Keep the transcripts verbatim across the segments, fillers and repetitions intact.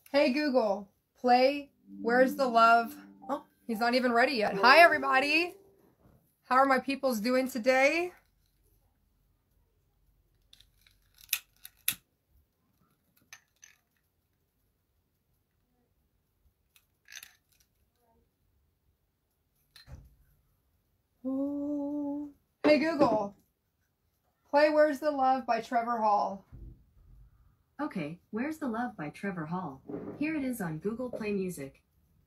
Hey Google, play Where's the Love? Oh, he's not even ready yet. Hi everybody. How are my peoples doing today? Ooh. Hey Google, play Where's the Love by Trevor Hall. Okay, Where's the Love by Trevor Hall. Here it is on Google Play Music.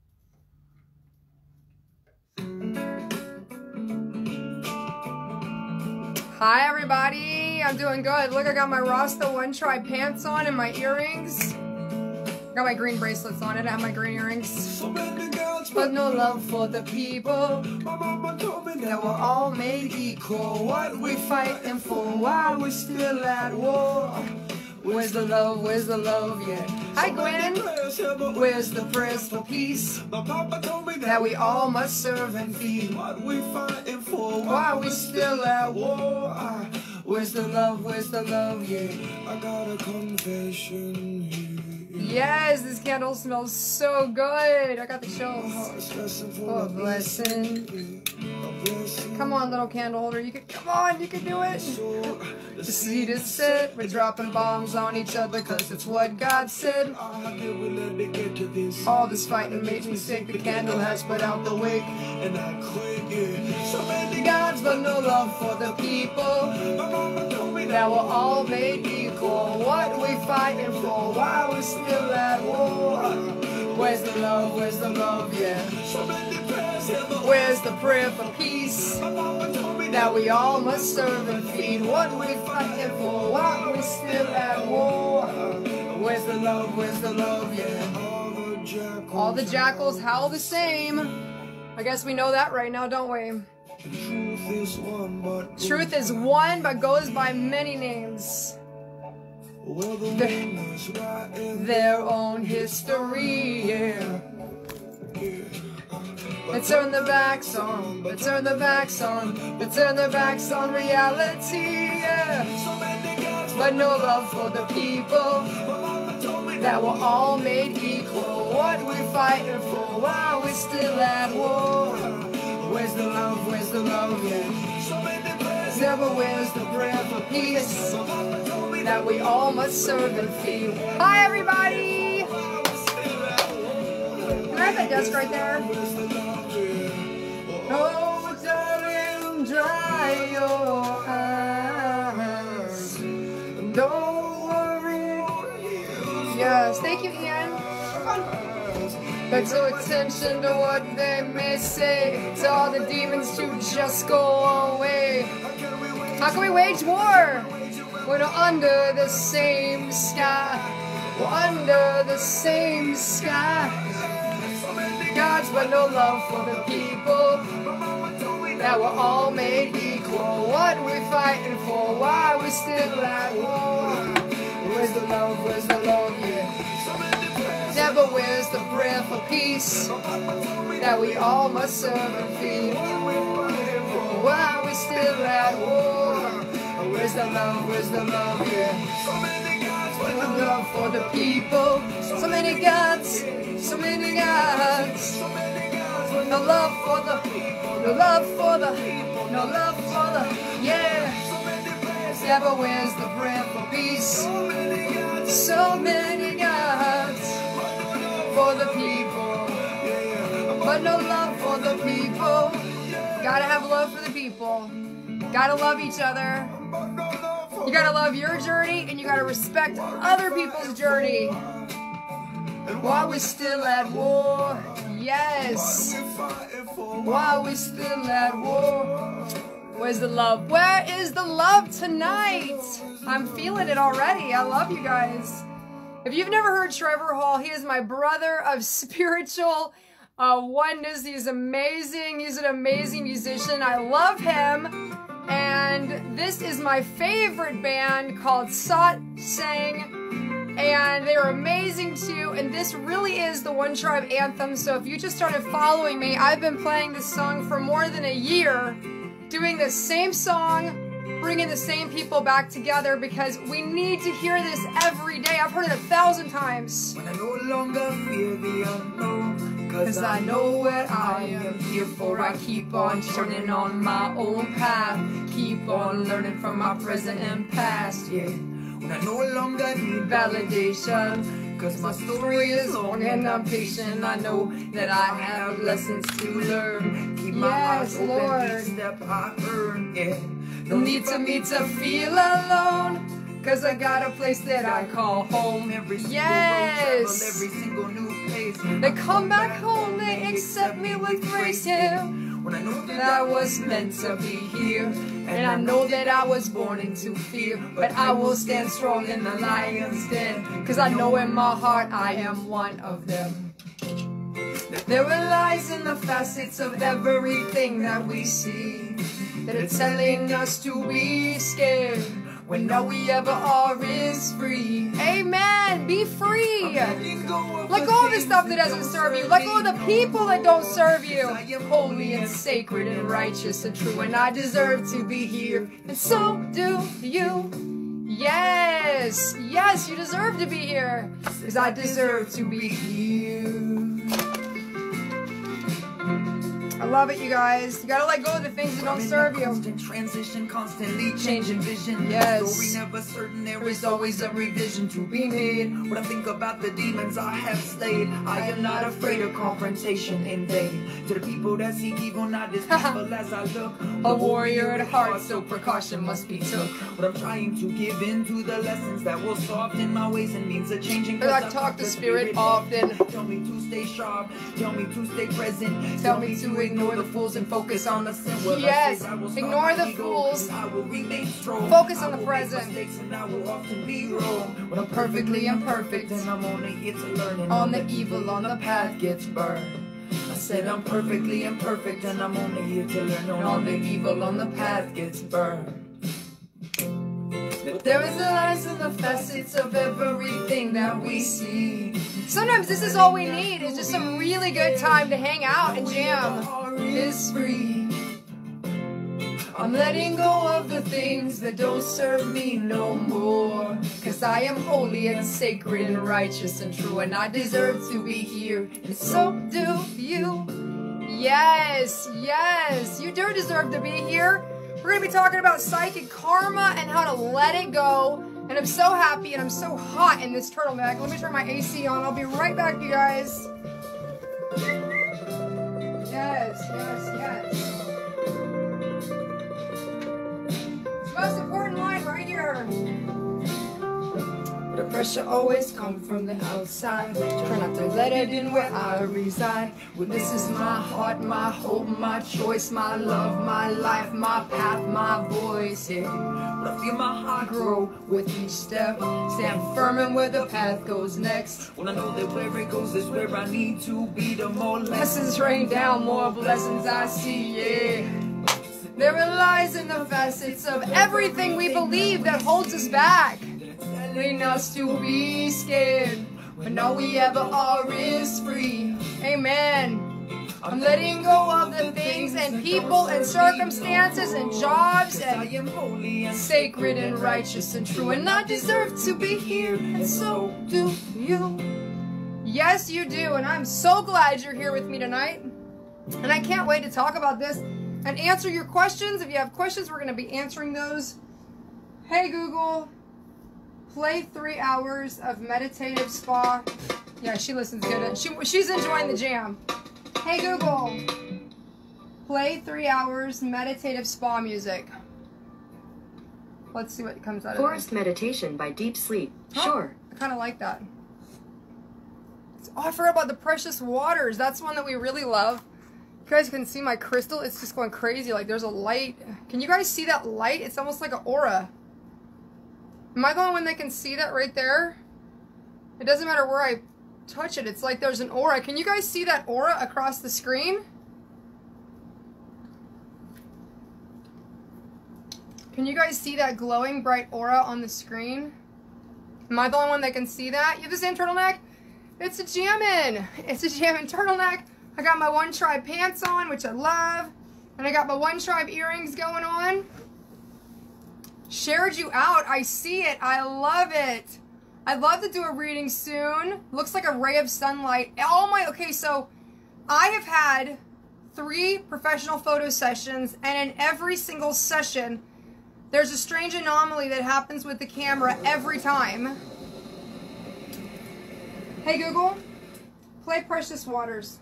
Hi everybody, I'm doing good. Look, I got my Rasta One Tribe pants on and my earrings. Got my green bracelets on it. I have my green earrings. But no love for the people. That we're all made equal. What we fighting for? Why we still at war? Where's the love? Where's the love? Yeah. Hi Gwen. Where's the prayers for peace? That we all must serve and feed. What we fighting for? Why we still at war? Where's the love? Where's the love? Yeah. I got a confession here. Yes, this candle smells so good. I got the chills. Oh, a blessing. Come on, little candle holder. You can come on, you can do it. The seed is set. We're dropping bombs on each other because it's what God said. All this fighting makes me sick. The candle has put out the wick. And I quit. So many gods, but no love for the people. That we're all made equal. What we fighting for? Why we still at war? Where's the love? Where's the love? Yeah. Where's the prayer for peace? That we all must serve and feed. What we fighting for? Why we still at war? Where's the love? Where's the love? Yeah. All the jackals howl the same. I guess we know that right now, don't we? Truth is one, but Truth is one, but goes by many names. Their, their own history, yeah. They turn their backs on, they turn their backs on, they turn their backs on reality, yeah. But no love for the people, that we're all made equal. What we fighting for? Why we still at war? Where's the love? Where's the love? Yeah. Never where's the prayer for peace? That we all must serve and feed. Hi everybody! Can I have that desk right there? Oh, darling, dry your eyes. Don't worry. Yes, thank you, Ian. Pay no attention to what they may say. Tell all the demons to just go away. How can we wage war? We're under the same sky. We're under the same sky. Gods, but no love for the people. That we're all made equal. What we fighting for? Why we still at war? Where's the love? Where's the love? Yeah. Never where's the prayer for peace? That we all must serve and feed. Why we still at war? Where's the love? Where's the love? Yeah. No love for the people. So many gods. So many gods. No love for the. No love for the. No love for the. Yeah. Never where's the prayer for peace? So many gods for the people, but no love for the people. Gotta have love for the people. Gotta love each other. You gotta love your journey, and you gotta respect other people's journey. Why we still at war? Yes. Why we still at war? Where's the love? Where is the love tonight? I'm feeling it already. I love you guys. If you've never heard Trevor Hall, he is my brother of spiritual uh, oneness. He's amazing. He's an amazing musician. I love him. And this is my favorite band called Sat Sang. And they're amazing too. And this really is the One Tribe anthem. So if you just started following me, I've been playing this song for more than a year. Doing the same song bringing the same people back together because we need to hear this every day. I've heard it a thousand times. When I no longer fear the unknown, cause I know what I am here for. I keep on turning on my own path, keep on learning from my present and past, yeah. When I no longer need validation, cause my story is long and I'm patient. I know that I have lessons to learn. Keep my Yes, eyes Lord. open, each step I earn, yeah. No need to me to feel alone, cause I got a place that I call home. Every single Yes. road travel, every single new place. They come back home, they accept me with grace, yeah. When I know That I was meant to be here, and I know that I was born into fear, but I will stand strong in the lion's den, cause I know in my heart I am one of them. There are lies in the facets of everything that we see, that are telling us to be scared, when all we ever are is free. Amen, be free. Let go of the stuff that doesn't serve you. Let go of the people that don't serve you. Holy and sacred and righteous and true, and I deserve to be here, and so do you. Yes, yes, you deserve to be here, because I deserve to be here. I love it, you guys. You gotta let go of the things that don't serve you. Constant transition, constantly changing vision. Yes. Story never certain, there is always a revision to be made. When I think about the demons I have slayed, I am not afraid of confrontation in vain. To the people that seek evil, not as peaceful as I look. A warrior at heart, so precaution must be took. But I'm trying to give in to the lessons that will soften my ways and means of changing. But I talk to spirit often. Tell me to stay sharp, tell me to stay present. Tell me to ignore the fools and focus on the sin. Well, I Yes, say I will ignore stop the my ego, fools. I will remain strong. Focus on I the will present. make mistakes and I will often be wrong. When I'm Perfectly imperfect. and I'm only here to learn. And On the evil on the path gets burned. I said I'm perfectly imperfect and I'm only here to learn. And all the evil on the path gets burned. But there is the lies and the facets of everything that we see. Sometimes this is all we need, is just some really good time to hang out and jam. Is free. I'm letting go of the things that don't serve me no more, cause I am holy and sacred and righteous and true, and I deserve to be here, and so do you. Yes, yes, you do deserve to be here. We're going to be talking about psychic karma and how to let it go. And I'm so happy and I'm so hot in this turtleneck. Let me turn my A C on. I'll be right back, you guys. Yes, yes, yes. It's the most important line right here. The pressure always comes from the outside. Try not to let it in where I reside. Well, this is my heart, my hope, my choice, my love, my life, my path, my voice. Yeah. But I feel my heart Grow with each step. Stand firm in where the path goes next. when I know that where it goes is where I need to be. The more Blessings rain down, more blessings I see. Yeah. There are lies in the facets of everything we believe that holds us back, telling us to be scared, but all we ever are is free. Amen. I'm letting go of the things and people and circumstances and jobs I and am holy and sacred and righteous and true, and I deserve to be here, and so do you. Yes, you do, and I'm so glad you're here with me tonight, and I can't wait to talk about this and answer your questions. If you have questions, we're going to be answering those. Hey Google, play three hours of meditative spa. Yeah, she listens good. She, she's enjoying the jam. Hey Google, play three hours meditative spa music. Let's see what comes out of Forest meditation by Deep Sleep. Huh? Sure. I kind of like that. Oh, I forgot about the precious waters. That's one that we really love. You guys can see my crystal. It's just going crazy. Like there's a light. Can you guys see that light? It's almost like an aura. Am I the only one that can see that right there? It doesn't matter where I touch it. It's like there's an aura. Can you guys see that aura across the screen? Can you guys see that glowing bright aura on the screen? Am I the only one that can see that? You have the same turtleneck? It's a jammin'. It's a jammin' turtleneck. I got my One Tribe pants on, which I love. And I got my One Tribe earrings going on. Shared you out. I see it. I love it. I'd love to do a reading soon. Looks like a ray of sunlight. All my, okay, so I have had three professional photo sessions, and in every single session, there's a strange anomaly that happens with the camera every time. Hey Google, play Precious Waters.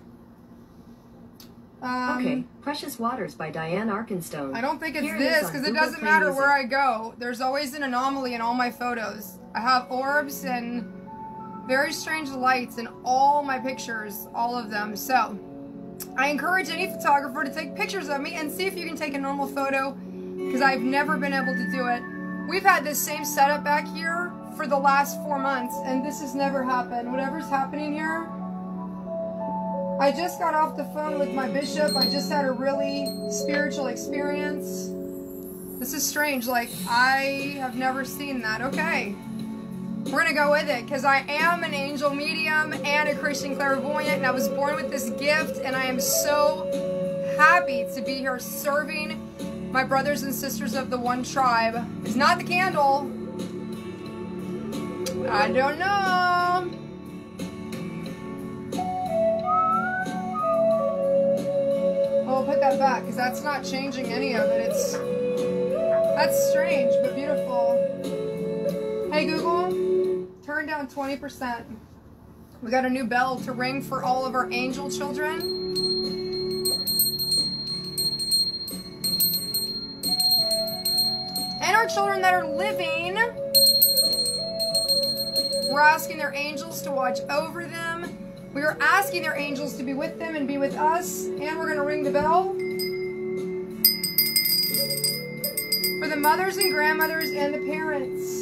Um, Okay, Precious Waters by Diane Arkenstone. I don't think it's Here it this, is on because it Google doesn't Play matter Music. where I go. There's always an anomaly in all my photos. I have orbs and very strange lights in all my pictures, all of them. So, I encourage any photographer to take pictures of me and see if you can take a normal photo, because I've never been able to do it. We've had this same setup back here for the last four months, and this has never happened. Whatever's happening here, I just got off the phone with my bishop. I just had a really spiritual experience. This is strange. Like, I have never seen that. Okay. We're going to go with it because I am an angel medium and a Christian clairvoyant, and I was born with this gift, and I am so happy to be here serving my brothers and sisters of the one tribe. It's not the candle. I don't know. I'll put that back because that's not changing any of it. It's that's strange but beautiful. Hey Google, turn down twenty percent. We got a new bell to ring for all of our angel children. And our children that are living. We're asking their angels to watch over them. We are asking their angels to be with them and be with us. And we're going to ring the bell for the mothers and grandmothers and the parents.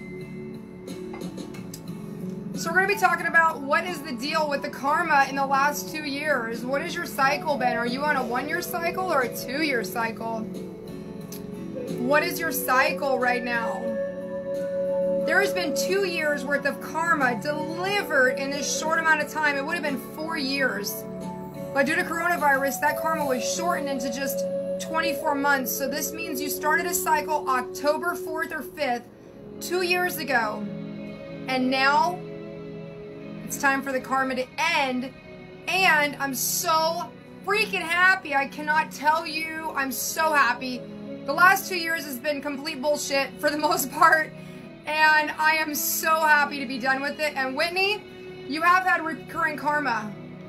So we're going to be talking about what is the deal with the karma in the last two years. What has your cycle been? Are you on a one-year cycle or a two-year cycle? What is your cycle right now? There has been two years worth of karma delivered in this short amount of time. It would have been four years. But due to coronavirus, that karma was shortened into just twenty-four months. So this means you started a cycle October fourth or fifth, two years ago. And now it's time for the karma to end. And I'm so freaking happy. I cannot tell you. I'm so happy. The last two years has been complete bullshit for the most part. And I am so happy to be done with it. And Whitney, you have had recurring karma.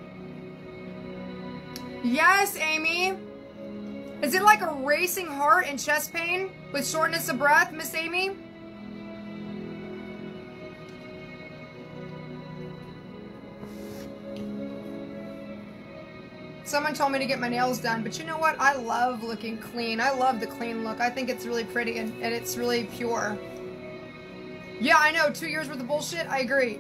Yes, Amy. Is it like a racing heart and chest pain with shortness of breath, Miss Amy? Someone told me to get my nails done, but you know what? I love looking clean. I love the clean look. I think it's really pretty and, and it's really pure. Yeah, I know. Two years worth of bullshit. I agree.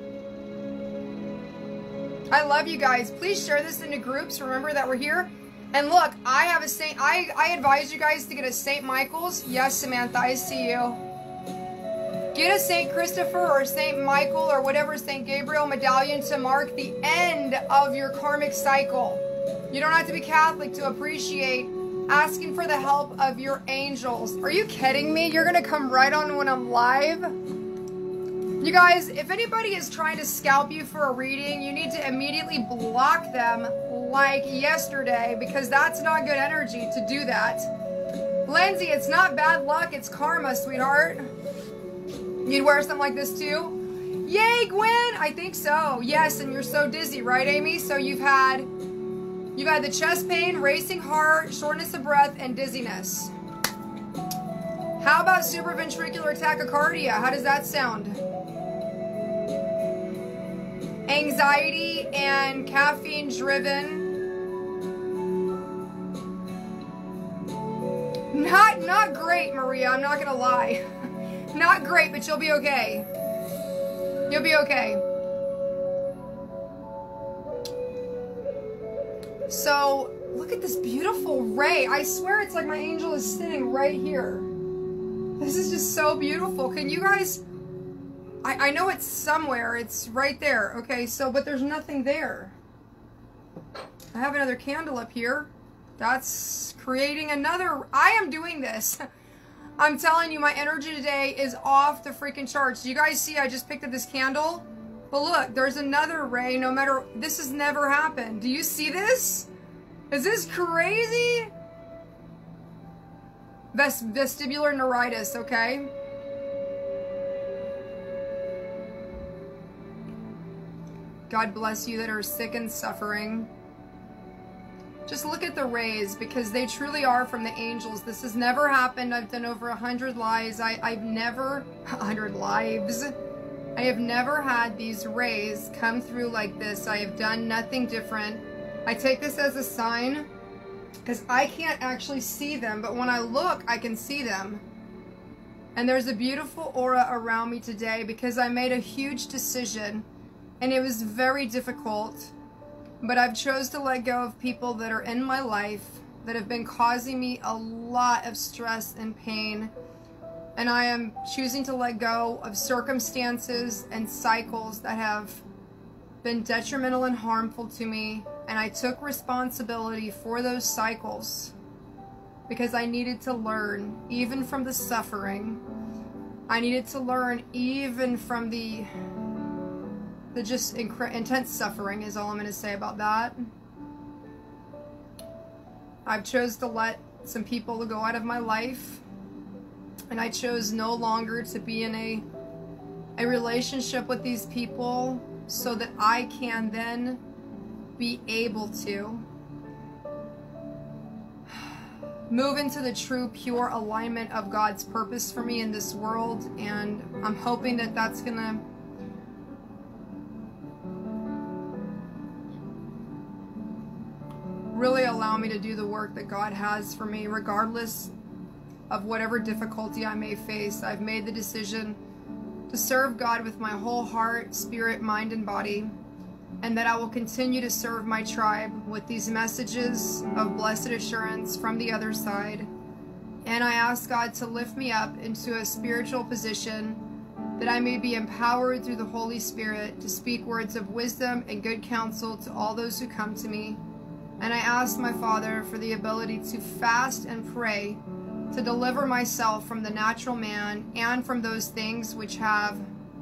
I love you guys. Please share this into groups. Remember that we're here. And look, I have a Saint. I, I advise you guys to get a Saint Michael's. Yes, Samantha, I see you. Get a Saint Christopher or Saint Michael or whatever Saint Gabriel medallion to mark the end of your karmic cycle. You don't have to be Catholic to appreciate asking for the help of your angels. Are you kidding me? You're gonna come right on when I'm live? You guys, if anybody is trying to scalp you for a reading, you need to immediately block them like yesterday, because that's not good energy to do that. Lindsay, it's not bad luck, it's karma, sweetheart. You'd wear something like this too? Yay, Gwen! I think so. Yes, and you're so dizzy, right, Amy? So you've had You've had the chest pain, racing heart, shortness of breath, and dizziness. How about supraventricular tachycardia? How does that sound? Anxiety and caffeine driven. Not, not great, Maria. I'm not gonna lie. Not great, but you'll be okay. You'll be okay. So, look at this beautiful ray. I swear it's like my angel is sitting right here. This is just so beautiful. Can you guys... I, I know it's somewhere. It's right there. Okay, so, but there's nothing there. I have another candle up here. That's creating another... I am doing this. I'm telling you, my energy today is off the freaking charts. Do you guys see I just picked up this candle? But look, there's another ray, no matter, this has never happened. Do you see this? Is this crazy? Vest vestibular neuritis, okay? God bless you that are sick and suffering. Just look at the rays, because they truly are from the angels. This has never happened. I've done over a hundred lives. I, I've never, a hundred lives. I have never had these rays come through like this. I have done nothing different. I take this as a sign, because I can't actually see them, but when I look, I can see them. And there's a beautiful aura around me today, because I made a huge decision, and it was very difficult. But I've chose to let go of people that are in my life that have been causing me a lot of stress and pain. And I am choosing to let go of circumstances and cycles that have been detrimental and harmful to me. And I took responsibility for those cycles because I needed to learn, even from the suffering. I needed to learn even from the The just intense suffering is all I'm going to say about that. I've chose to let some people go out of my life, and I chose no longer to be in a a relationship with these people so that I can then be able to move into the true pure alignment of God's purpose for me in this world. And I'm hoping that that's going to really allow me to do the work that God has for me, regardless of whatever difficulty I may face. I've made the decision to serve God with my whole heart, spirit, mind, and body, and that I will continue to serve my tribe with these messages of blessed assurance from the other side. And I ask God to lift me up into a spiritual position that I may be empowered through the Holy Spirit to speak words of wisdom and good counsel to all those who come to me. And I ask my Father for the ability to fast and pray to deliver myself from the natural man and from those things which have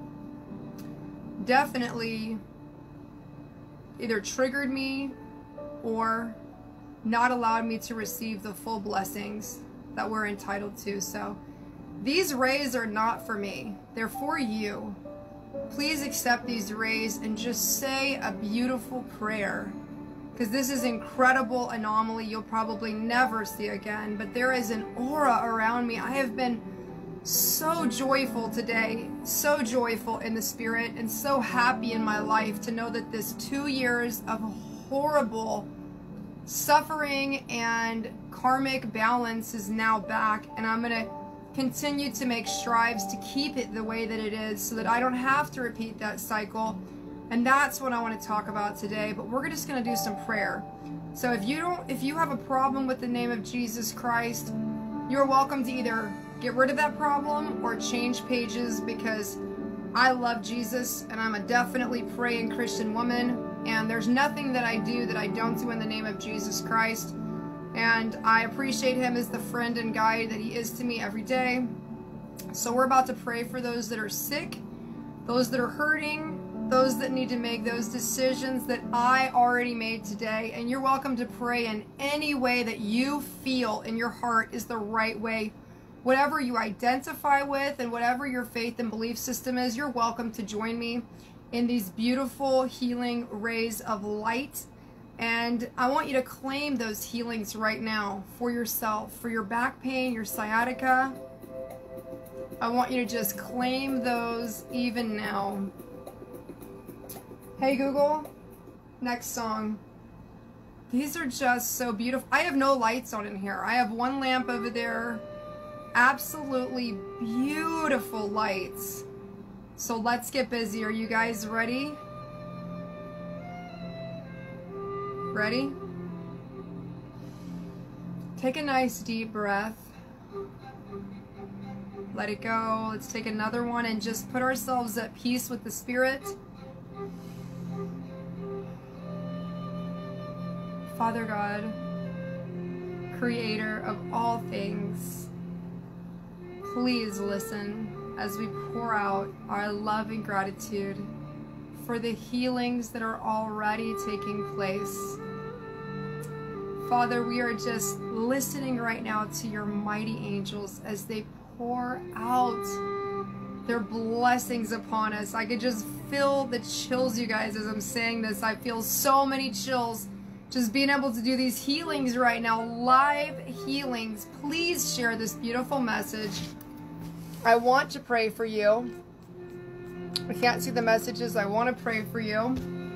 definitely either triggered me or not allowed me to receive the full blessings that we're entitled to. So these rays are not for me. They're for you. Please accept these rays and just say a beautiful prayer, because this is incredible anomaly you'll probably never see again. But there is an aura around me. I have been so joyful today, so joyful in the spirit, and so happy in my life to know that this two years of horrible suffering and karmic balance is now back. And I'm going to continue to make strives to keep it the way that it is so that I don't have to repeat that cycle. And that's what I want to talk about today. But we're just going to do some prayer. So if you don't, if you have a problem with the name of Jesus Christ, you're welcome to either get rid of that problem or change pages, because I love Jesus and I'm a definitely praying Christian woman. And there's nothing that I do that I don't do in the name of Jesus Christ. And I appreciate him as the friend and guide that he is to me every day. So we're about to pray for those that are sick, those that are hurting, those that need to make those decisions that I already made today. And you're welcome to pray in any way that you feel in your heart is the right way. Whatever you identify with and whatever your faith and belief system is, you're welcome to join me in these beautiful healing rays of light. And I want you to claim those healings right now for yourself, for your back pain, your sciatica. I want you to just claim those even now. Hey Google, next song. These are just so beautiful. I have no lights on in here. I have one lamp over there. Absolutely beautiful lights. So let's get busy. Are you guys ready? Ready? Take a nice deep breath. Let it go. Let's take another one and just put ourselves at peace with the Spirit. Father God, creator of all things, please listen as we pour out our love and gratitude for the healings that are already taking place. Father, we are just listening right now to your mighty angels as they pour out their blessings upon us. I could just feel the chills, you guys, as I'm saying this. I feel so many chills just being able to do these healings right now, live healings. Please share this beautiful message. I want to pray for you. I can't see the messages. I want to pray for you.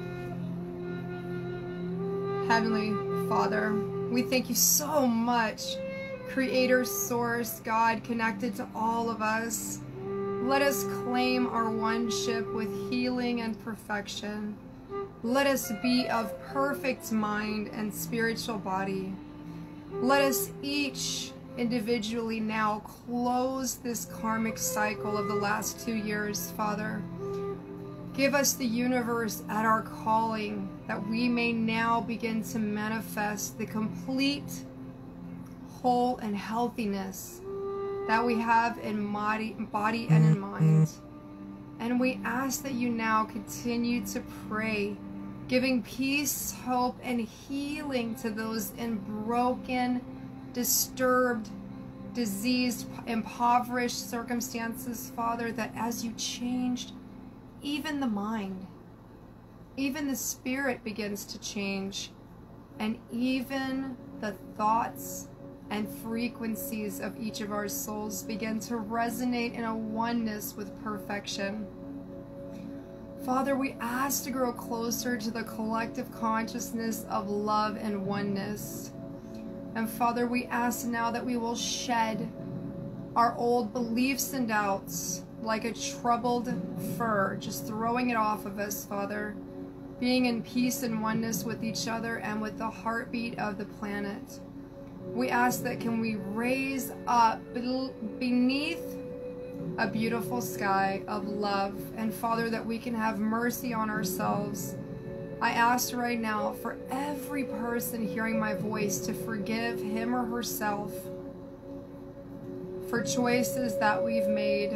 Heavenly Father, we thank you so much. Creator, source, God, connected to all of us. Let us claim our one-ship with healing and perfection. Let us be of perfect mind and spiritual body. Let us each individually now close this karmic cycle of the last two years, Father. Give us the universe at our calling, that we may now begin to manifest the complete, whole, and healthiness that we have in body, body and in mind. And we ask that you now continue to pray, giving peace, hope, and healing to those in broken, disturbed, diseased, impoverished circumstances, Father, that as you changed even the mind, even the spirit begins to change, and even the thoughts and frequencies of each of our souls begin to resonate in a oneness with perfection. Father, we ask to grow closer to the collective consciousness of love and oneness. And Father, we ask now that we will shed our old beliefs and doubts like a troubled fur, just throwing it off of us, Father, being in peace and oneness with each other and with the heartbeat of the planet. We ask that can we raise up beneath a beautiful sky of love, and Father, that we can have mercy on ourselves. I ask right now for every person hearing my voice to forgive him or herself for choices that we've made.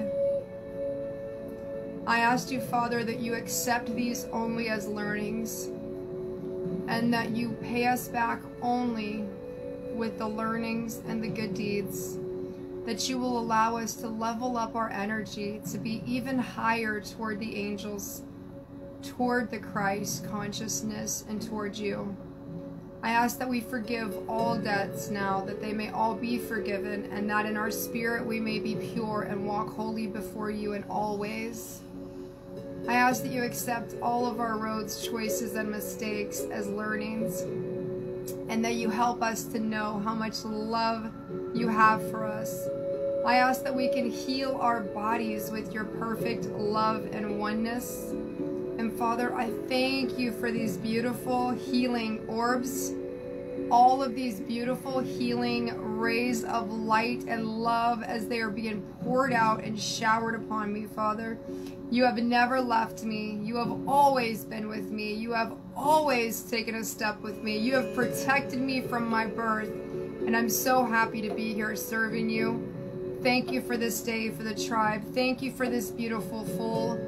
I ask you, Father, that you accept these only as learnings, and that you pay us back only with the learnings and the good deeds, that you will allow us to level up our energy to be even higher toward the angels, toward the Christ consciousness, and toward you. I ask that we forgive all debts now, that they may all be forgiven, and that in our spirit we may be pure and walk holy before you in all ways. I ask that you accept all of our roads, choices, and mistakes as learnings, and that you help us to know how much love you have for us. I ask that we can heal our bodies with your perfect love and oneness. And Father, I thank you for these beautiful healing orbs, all of these beautiful healing rays of light and love as they are being poured out and showered upon me, Father. You have never left me. You have always been with me. You have always taken a step with me. You have protected me from my birth, and I'm so happy to be here serving you. Thank you for this day, for the tribe. Thank you for this beautiful, full,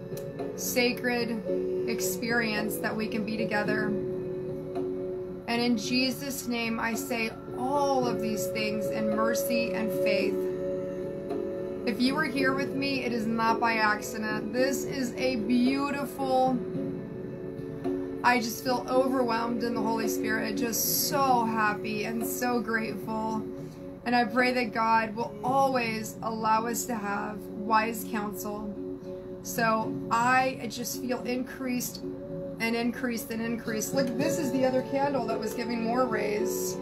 sacred experience that we can be together. And in Jesus' name, I say all of these things in mercy and faith. If you are here with me, it is not by accident. This is a beautiful, I just feel overwhelmed in the Holy Spirit, just so happy and so grateful. And I pray that God will always allow us to have wise counsel. So I just feel increased and increased and increased. Look, this is the other candle that was giving more rays.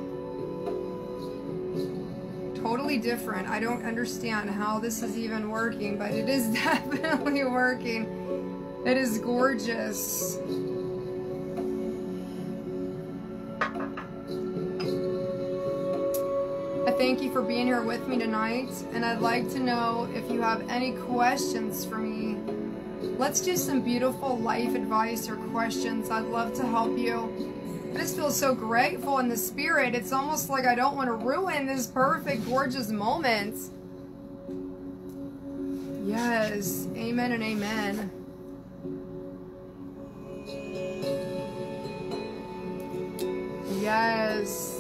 Totally different. I don't understand how this is even working, but it is definitely working. It is gorgeous. I thank you for being here with me tonight, and I'd like to know if you have any questions for me. Let's do some beautiful life advice or questions. I'd love to help you. I just feel so grateful in the spirit. It's almost like I don't want to ruin this perfect, gorgeous moment. Yes. Amen and amen. Yes.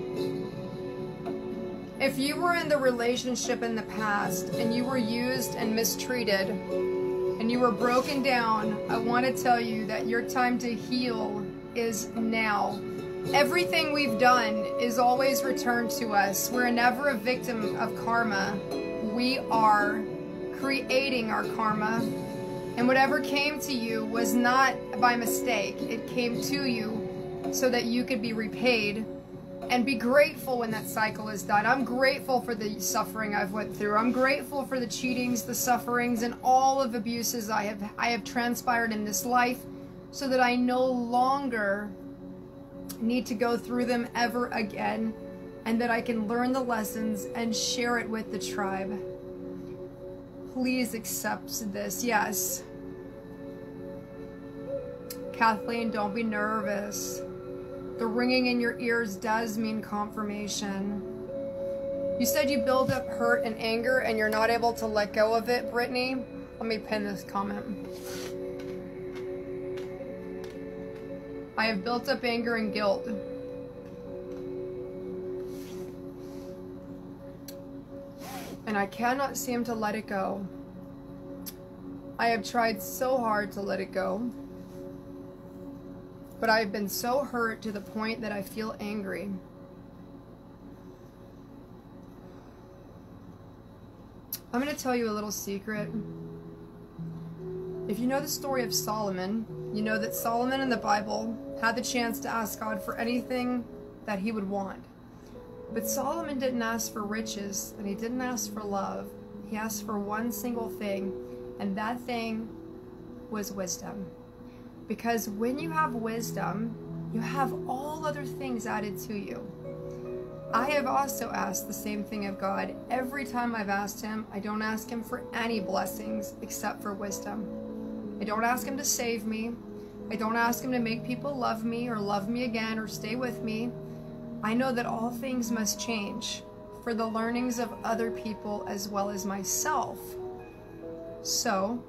If you were in the relationship in the past and you were used and mistreated and you were broken down, I want to tell you that your time to heal is now. Everything we've done is always returned to us. We're never a victim of karma. We are creating our karma. And whatever came to you was not by mistake. It came to you so that you could be repaid. And be grateful when that cycle is done. I'm grateful for the suffering I've went through. I'm grateful for the cheatings, the sufferings, and all of abuses I have I have transpired in this life, so that I no longer need to go through them ever again, and that I can learn the lessons and share it with the tribe. Please accept this. Yes. Kathleen, don't be nervous. The ringing in your ears does mean confirmation. You said you build up hurt and anger and you're not able to let go of it, Brittany. Let me pin this comment. I have built up anger and guilt. And I cannot seem to let it go. I have tried so hard to let it go. But I've been so hurt to the point that I feel angry. I'm going to tell you a little secret. If you know the story of Solomon, you know that Solomon in the Bible had the chance to ask God for anything that he would want. But Solomon didn't ask for riches, and he didn't ask for love. He asked for one single thing, and that thing was wisdom. Because when you have wisdom, you have all other things added to you. I have also asked the same thing of God. Every time I've asked him, I don't ask him for any blessings except for wisdom. I don't ask him to save me. I don't ask him to make people love me or love me again or stay with me. I know that all things must change for the learnings of other people as well as myself. So,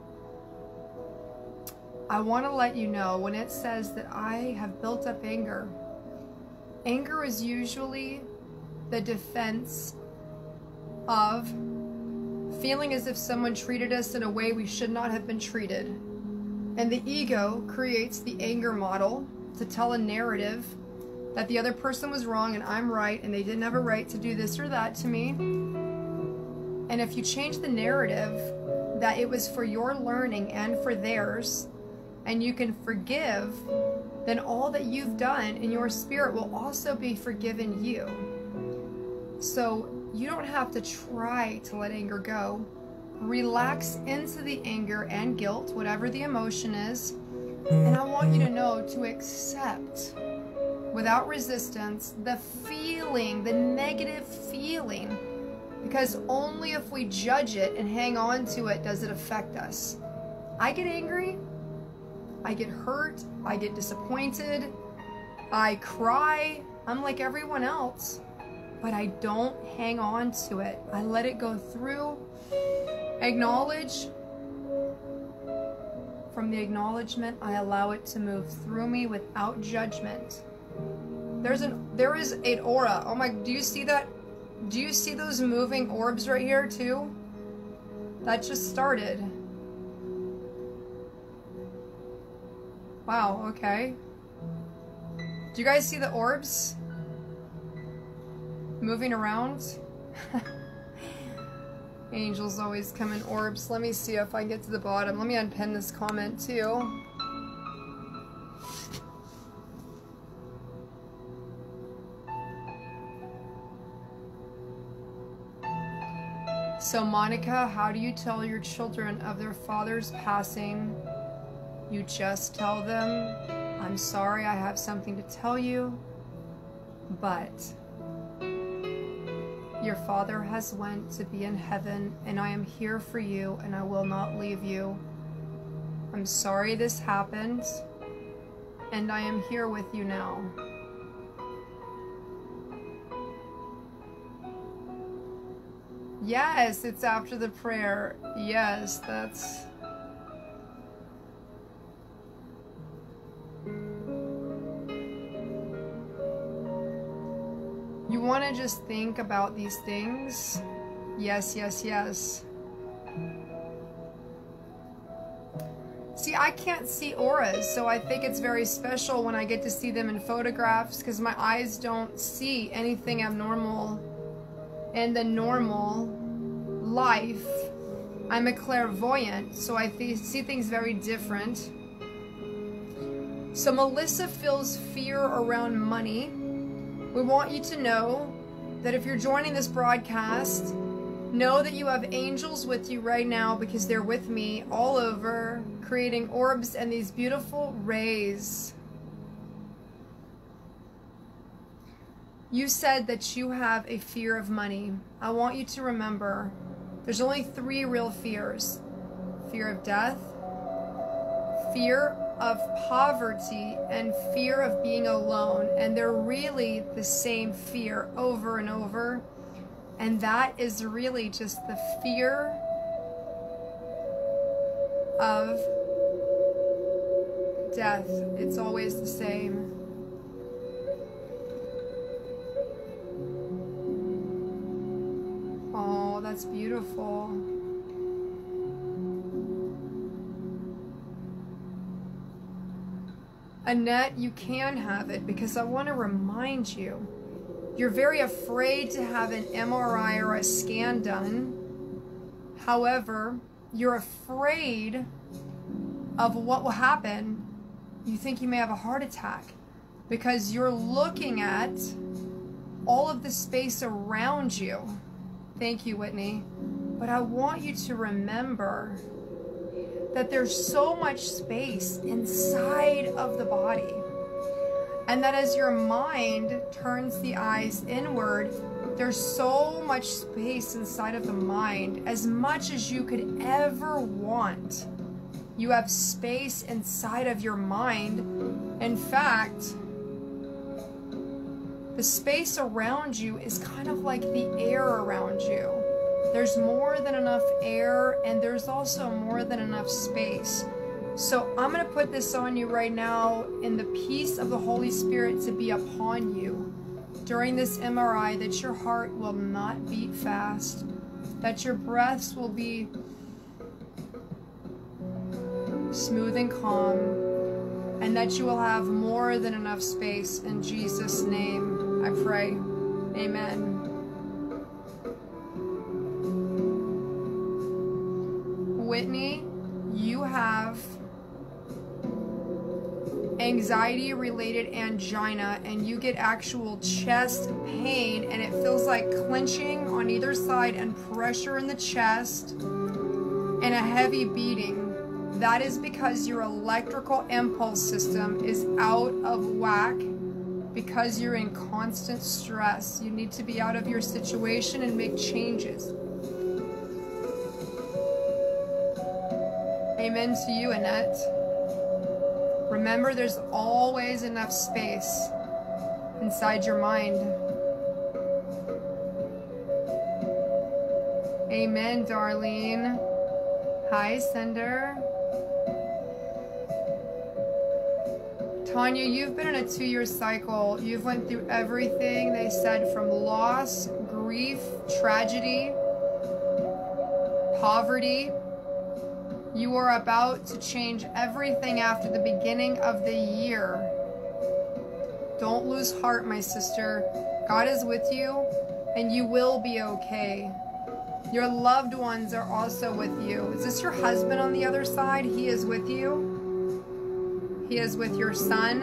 I want to let you know, when it says that I have built up anger, anger is usually the defense of feeling as if someone treated us in a way we should not have been treated. And the ego creates the anger model to tell a narrative that the other person was wrong and I'm right and they didn't have a right to do this or that to me. And if you change the narrative that it was for your learning and for theirs, and you can forgive, then all that you've done in your spirit will also be forgiven you. So you don't have to try to let anger go. Relax into the anger and guilt, whatever the emotion is. And I want you to know to accept, without resistance, the feeling, the negative feeling. Because only if we judge it and hang on to it does it affect us. I get angry. I get hurt, I get disappointed, I cry, I'm like everyone else, but I don't hang on to it. I let it go through, acknowledge. From the acknowledgement, I allow it to move through me without judgment. There's an, there is an aura. Oh my, do you see that? Do you see those moving orbs right here too? That just started. Wow, okay. Do you guys see the orbs moving around? Angels always come in orbs. Let me see if I get to the bottom. Let me unpin this comment too. So Monica, how do you tell your children of their father's passing? You just tell them, I'm sorry, I have something to tell you, but your father has went to be in heaven, and I am here for you, and I will not leave you. I'm sorry this happened, and I am here with you now. Yes, it's after the prayer. Yes, that's... You want to just think about these things. Yes, yes, yes. See, I can't see auras, so I think it's very special when I get to see them in photographs, because my eyes don't see anything abnormal in the normal life. I'm a clairvoyant, so I th see things very different. So Melissa feels fear around money. We want you to know that if you're joining this broadcast, know that you have angels with you right now, because they're with me all over, creating orbs and these beautiful rays. You said that you have a fear of money. I want you to remember there's only three real fears. Fear of death, fear of poverty, and fear of being alone. And they're really the same fear over and over. And that is really just the fear of death. It's always the same. Oh, that's beautiful. Annette, you can have it, because I want to remind you, you're very afraid to have an M R I or a scan done. However, you're afraid of what will happen. You think you may have a heart attack because you're looking at all of the space around you. Thank you, Whitney. But I want you to remember that there's so much space inside of the body. And that as your mind turns the eyes inward, there's so much space inside of the mind, as much as you could ever want. You have space inside of your mind. In fact, the space around you is kind of like the air around you. There's more than enough air, and there's also more than enough space. So I'm going to put this on you right now, in the peace of the Holy Spirit to be upon you during this M R I, that your heart will not beat fast, that your breaths will be smooth and calm, and that you will have more than enough space. In Jesus' name, I pray. Amen. Whitney, you have anxiety-related angina, and you get actual chest pain, and it feels like clenching on either side and pressure in the chest and a heavy beating. That is because your electrical impulse system is out of whack, because you're in constant stress. You need to be out of your situation and make changes. Amen to you, Annette. Remember, there's always enough space inside your mind. Amen, Darlene. Hi, Sender. Tanya, you've been in a two-year cycle. You've went through everything they said, from loss, grief, tragedy, poverty. You are about to change everything after the beginning of the year. Don't lose heart, my sister. God is with you, and you will be okay. Your loved ones are also with you. Is this your husband on the other side? He is with you. He is with your son.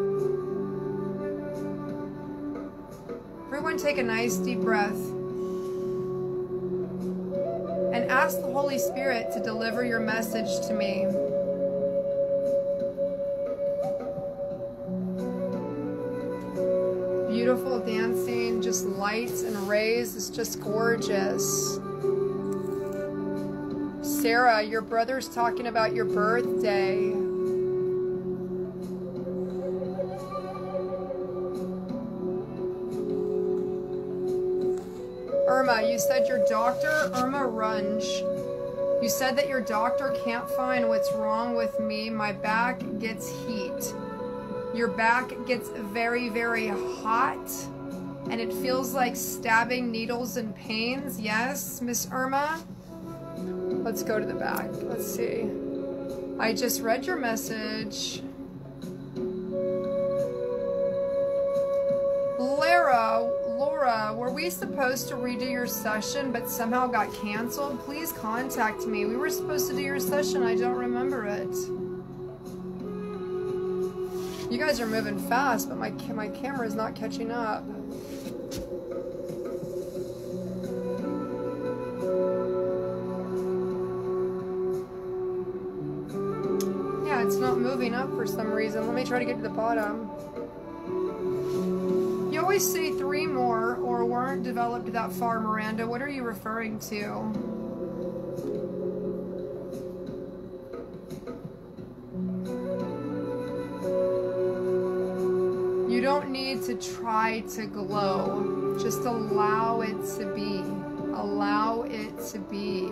Everyone take a nice deep breath. And ask the Holy Spirit to deliver your message to me. Beautiful dancing, just lights and rays. It's just gorgeous. Sarah, your brother's talking about your birthday. Irma, Irma, you said your doctor, Irma Runge. You said that your doctor can't find what's wrong with me. My back gets heat. Your back gets very, very hot. And it feels like stabbing needles and pains. Yes, Miss Irma? Let's go to the back. Let's see. I just read your message. Lara, Laura, were we supposed to redo your session but somehow got canceled? Please contact me. We were supposed to do your session. I don't remember it. You guys are moving fast, but my, my camera is not catching up. Yeah, it's not moving up for some reason. Let me try to get to the bottom. You always say three more or weren't developed that far, Miranda. What are you referring to? You don't need to try to glow. Just allow it to be. Allow it to be.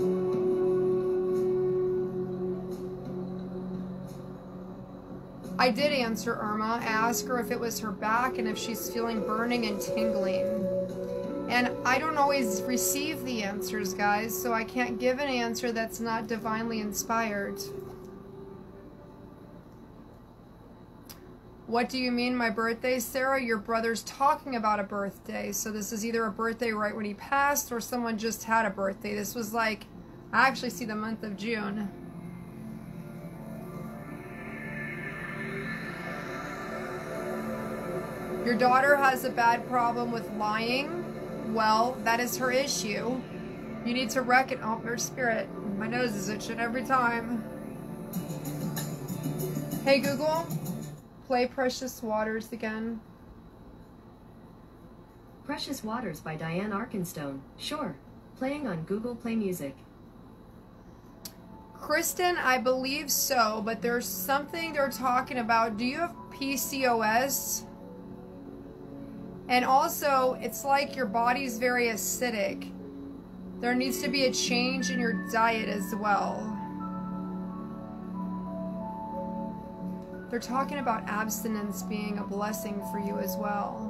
I did answer Irma. I asked her if it was her back and if she's feeling burning and tingling. And I don't always receive the answers, guys, so I can't give an answer that's not divinely inspired. What do you mean, my birthday, Sarah? Your brother's talking about a birthday. So this is either a birthday right when he passed or someone just had a birthday. This was like, I actually see the month of June. Your daughter has a bad problem with lying. Well, that is her issue. You need to reckon. Oh, there's spirit. My nose is itching every time. Hey, Google. Play Precious Waters again. Precious Waters by Diane Arkenstone. Sure. Playing on Google Play Music. Kristen, I believe so, but there's something they're talking about. Do you have P C O S? And also, it's like your body's very acidic. There needs to be a change in your diet as well. They're talking about abstinence being a blessing for you as well.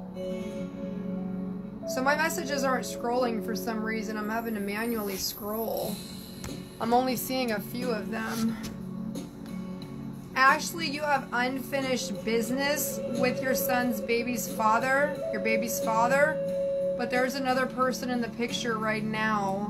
So my messages aren't scrolling for some reason. I'm having to manually scroll. I'm only seeing a few of them. Ashley, you have unfinished business with your son's baby's father, your baby's father, but there's another person in the picture right now.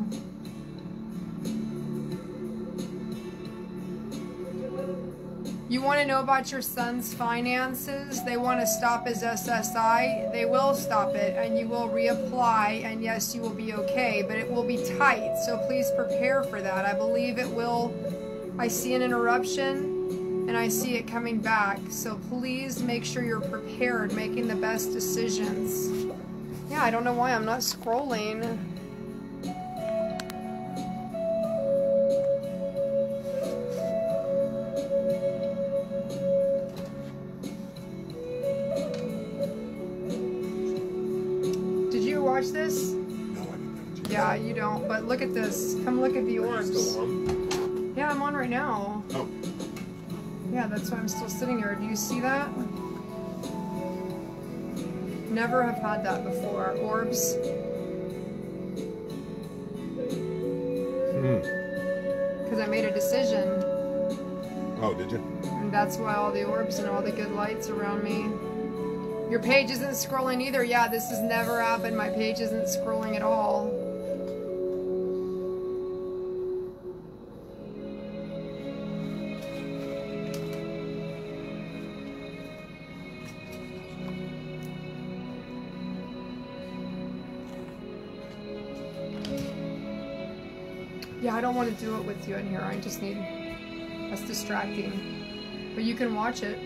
You want to know about your son's finances? They want to stop his S S I. They will stop it, and you will reapply, and yes, you will be okay, but it will be tight, so please prepare for that. I believe it will. I see an interruption, and I see it coming back, so please make sure you're prepared, making the best decisions. Yeah, I don't know why I'm not scrolling. Watch this? No, I didn't. Yeah, you don't, but look at this. Come look at the orbs. Yeah, I'm on right now. Oh. Yeah, that's why I'm still sitting here. Do you see that? Never have had that before. Orbs. Hmm. Because I made a decision. Oh, did you? And that's why all the orbs and all the good lights around me. Your page isn't scrolling either. Yeah, this has never happened. My page isn't scrolling at all. Yeah, I don't want to do it with you in here. I just need... That's distracting. But you can watch it.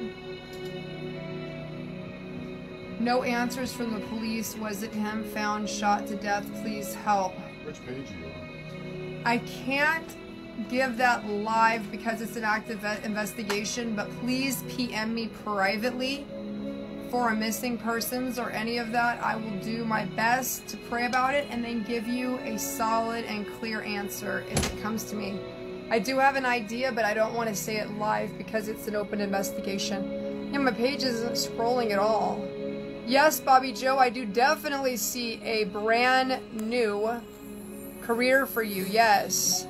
No answers from the police. Was it him? Found, shot to death. Please help. Which page are you on? I can't give that live because it's an active investigation, but please P M me privately for a missing persons or any of that, I will do my best to pray about it and then give you a solid and clear answer if it comes to me. I do have an idea, but I don't want to say it live because it's an open investigation. Yeah, my page isn't scrolling at all. Yes, Bobby Joe, I do definitely see a brand new career for you, yes.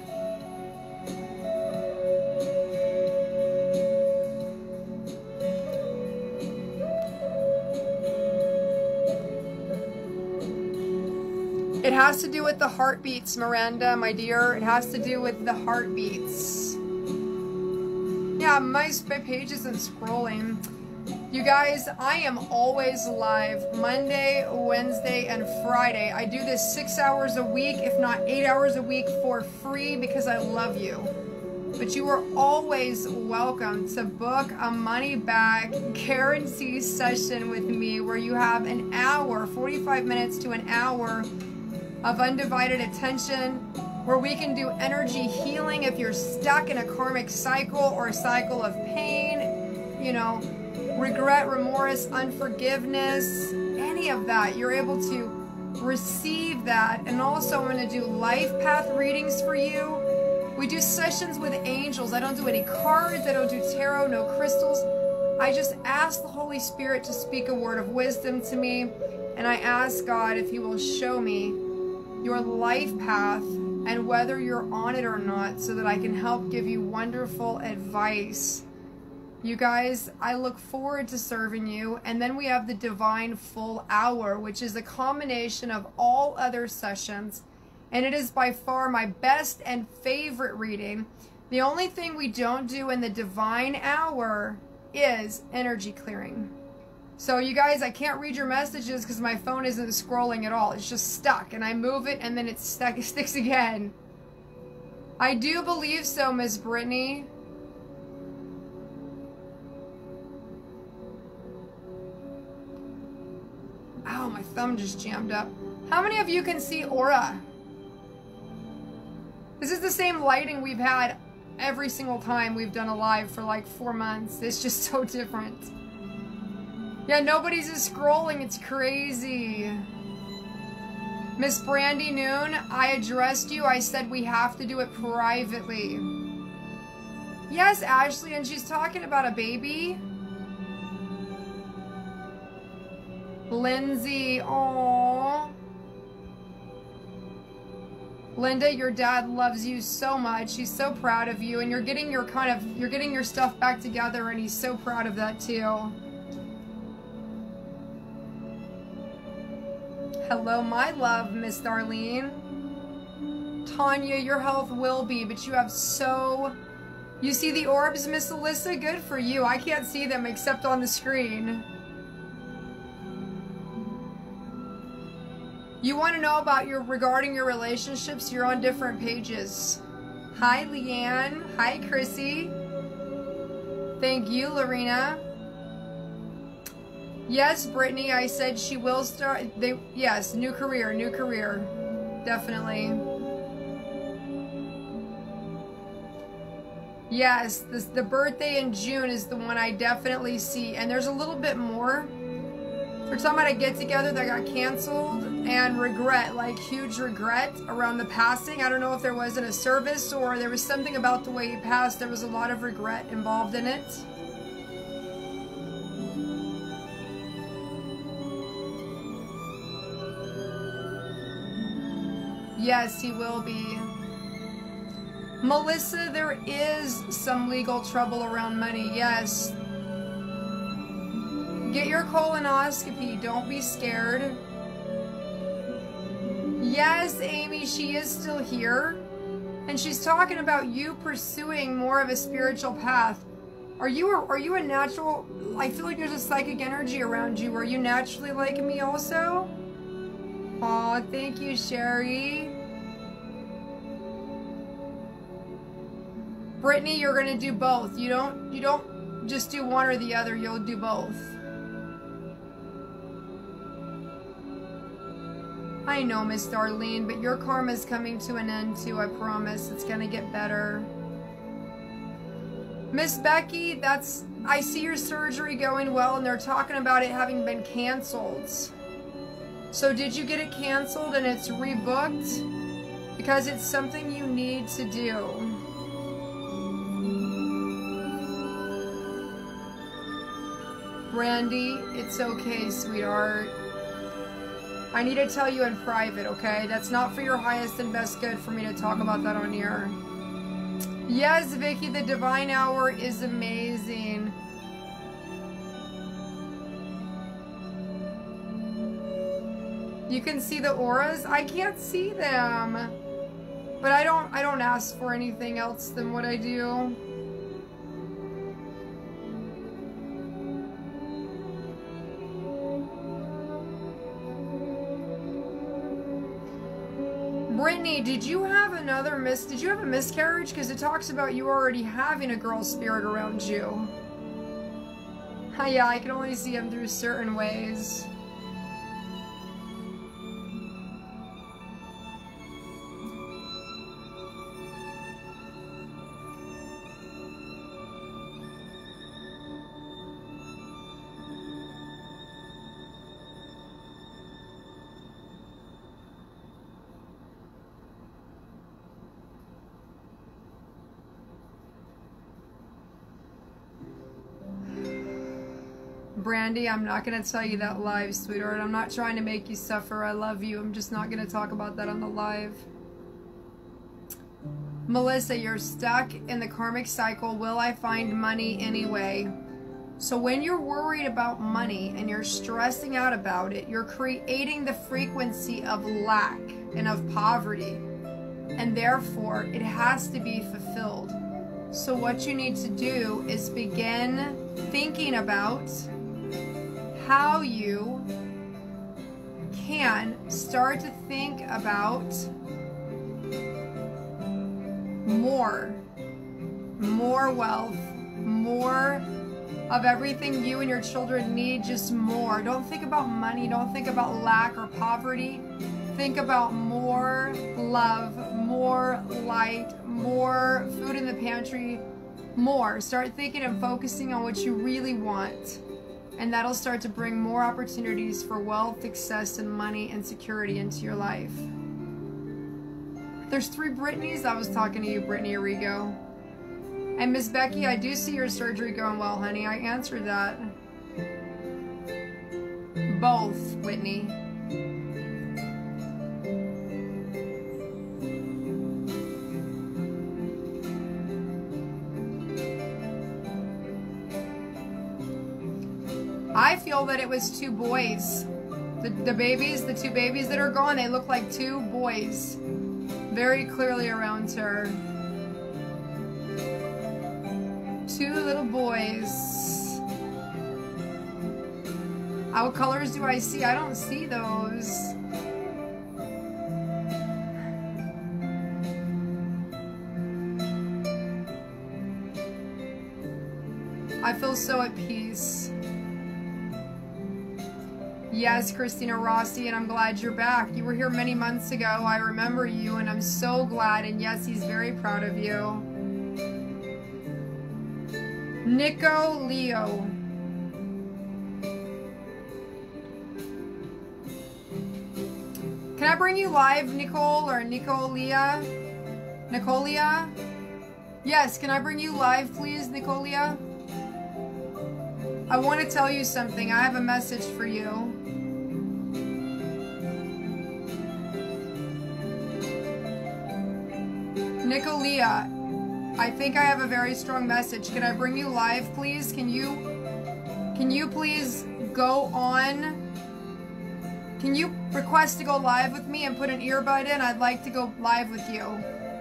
It has to do with the heartbeats, Miranda, my dear. It has to do with the heartbeats. Yeah, my, my page isn't scrolling. You guys, I am always live Monday, Wednesday, and Friday. I do this six hours a week, if not eight hours a week for free because I love you. But you are always welcome to book a money-back guarantee session with me where you have an hour, forty-five minutes to an hour of undivided attention, where we can do energy healing if you're stuck in a karmic cycle or a cycle of pain, you know, regret, remorse, unforgiveness, any of that. You're able to receive that. And also I'm going to do life path readings for you. We do sessions with angels. I don't do any cards. I don't do tarot, no crystals. I just ask the Holy Spirit to speak a word of wisdom to me. And I ask God if He will show me your life path and whether you're on it or not, so that I can help give you wonderful advice. You guys, I look forward to serving you. And then we have the Divine Full Hour, which is a combination of all other sessions. And it is by far my best and favorite reading. The only thing we don't do in the Divine Hour is energy clearing. So you guys, I can't read your messages because my phone isn't scrolling at all. It's just stuck, and I move it and then it's stuck, it sticks again. I do believe so, Miss Brittany. Ow, my thumb just jammed up. How many of you can see Aura? This is the same lighting we've had every single time we've done a live for like four months. It's just so different. Yeah, nobody's just scrolling. It's crazy. Miss Brandy Noon, I addressed you. I said we have to do it privately. Yes, Ashley, and she's talking about a baby. Lindsay, aww. Linda, your dad loves you so much. He's so proud of you, and you're getting your kind of you're getting your stuff back together, and he's so proud of that too. Hello, my love, Miss Darlene. Tanya, your health will be, but you have so... You see the orbs, Miss Alyssa? Good for you. I can't see them except on the screen. You want to know about your regarding your relationships? You're on different pages. Hi, Leanne. Hi, Chrissy. Thank you, Lorena. Yes, Brittany, I said she will start. They, yes, new career, new career. Definitely. Yes, this, the birthday in June is the one I definitely see. And there's a little bit more. We're talking about a get-together that got canceled and regret, like huge regret around the passing. I don't know if there wasn't a service or there was something about the way he passed. There was a lot of regret involved in it. Yes, he will be. Melissa, there is some legal trouble around money, yes. Get your colonoscopy, don't be scared. Yes, Amy, she is still here. And she's talking about you pursuing more of a spiritual path. Are you a, are you a natural, I feel like there's a psychic energy around you. Are you naturally like me also? Aw, thank you, Sherry. Brittany, you're gonna do both. You don't you don't just do one or the other, you'll do both. I know, Miss Darlene, but your karma's coming to an end too, I promise. It's gonna get better. Miss Becky, that's, I see your surgery going well, and they're talking about it having been canceled. So did you get it canceled and it's rebooked? Because it's something you need to do. Brandy, it's okay, sweetheart. I need to tell you in private, okay? That's not for your highest and best good for me to talk about that on here. Yes, Vicky, the Divine Hour is amazing. You can see the auras? I can't see them. But I don't I don't ask for anything else than what I do. Brittany, did you have another mis- did you have a miscarriage? Because it talks about you already having a girl spirit around you. Yeah, I can only see them through certain ways. Brandy, I'm not going to tell you that live, sweetheart. I'm not trying to make you suffer. I love you. I'm just not going to talk about that on the live. Melissa, you're stuck in the karmic cycle. Will I find money anyway? So when you're worried about money and you're stressing out about it, you're creating the frequency of lack and of poverty. And therefore, it has to be fulfilled. So what you need to do is begin thinking about how you can start to think about more, more wealth, more of everything you and your children need, just more. Don't think about money, don't think about lack or poverty. Think about more love, more light, more food in the pantry, more. Start thinking and focusing on what you really want. And that'll start to bring more opportunities for wealth, success, and money and security into your life. There's three Brittany's. I was talking to you, Brittany Arrigo. And Miss Becky, I do see your surgery going well, honey. I answered that. Both, Whitney. I feel that it was two boys. The, the babies, the two babies that are gone, they look like two boys. Very clearly around her. Two little boys. What colors do I see? I don't see those. I feel so at peace. Yes, Christina Rossi, and I'm glad you're back. You were here many months ago. I remember you, and I'm so glad. And yes, he's very proud of you. Nico Leo. Can I bring you live, Nicole, or Nicolia? Nicolia? Yes, can I bring you live, please, Nicolia? I want to tell you something. I have a message for you. Nicolia, I think I have a very strong message. Can I bring you live, please? Can you, can you please go on? Can you request to go live with me and put an earbud in? I'd like to go live with you.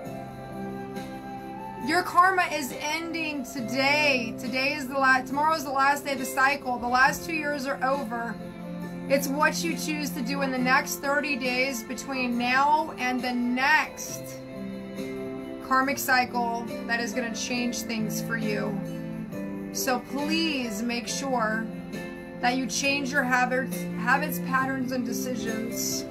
Your karma is ending today. Today is the last, tomorrow is the last day of the cycle. The last two years are over. It's what you choose to do in the next thirty days between now and the next karmic cycle that is going to change things for you. So please make sure that you change your habits, habits, patterns, and decisions.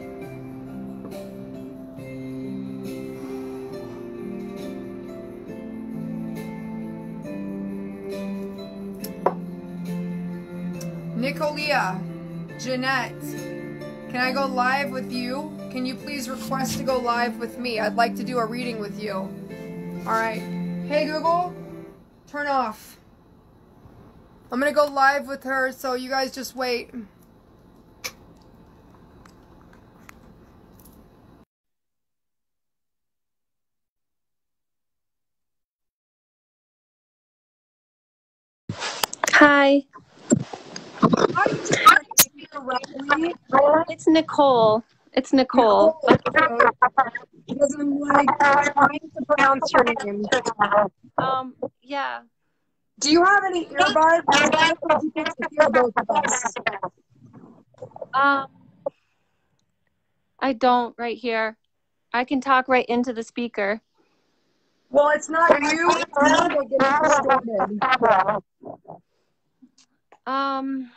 Nicolia, Jeanette, can I go live with you? Can you please request to go live with me? I'd like to do a reading with you. All right. Hey, Google, turn off. I'm gonna go live with her, so you guys just wait. Hi. How do you say your name correctly? It's Nicole. It's Nicole. Nicole, okay. Because I'm like trying to pronounce your name. Um, yeah. Do you have any earbuds? I don't think people can hear both of us. Um, I don't right here. I can talk right into the speaker. Well, it's not you. It's me that gets distorted. Um,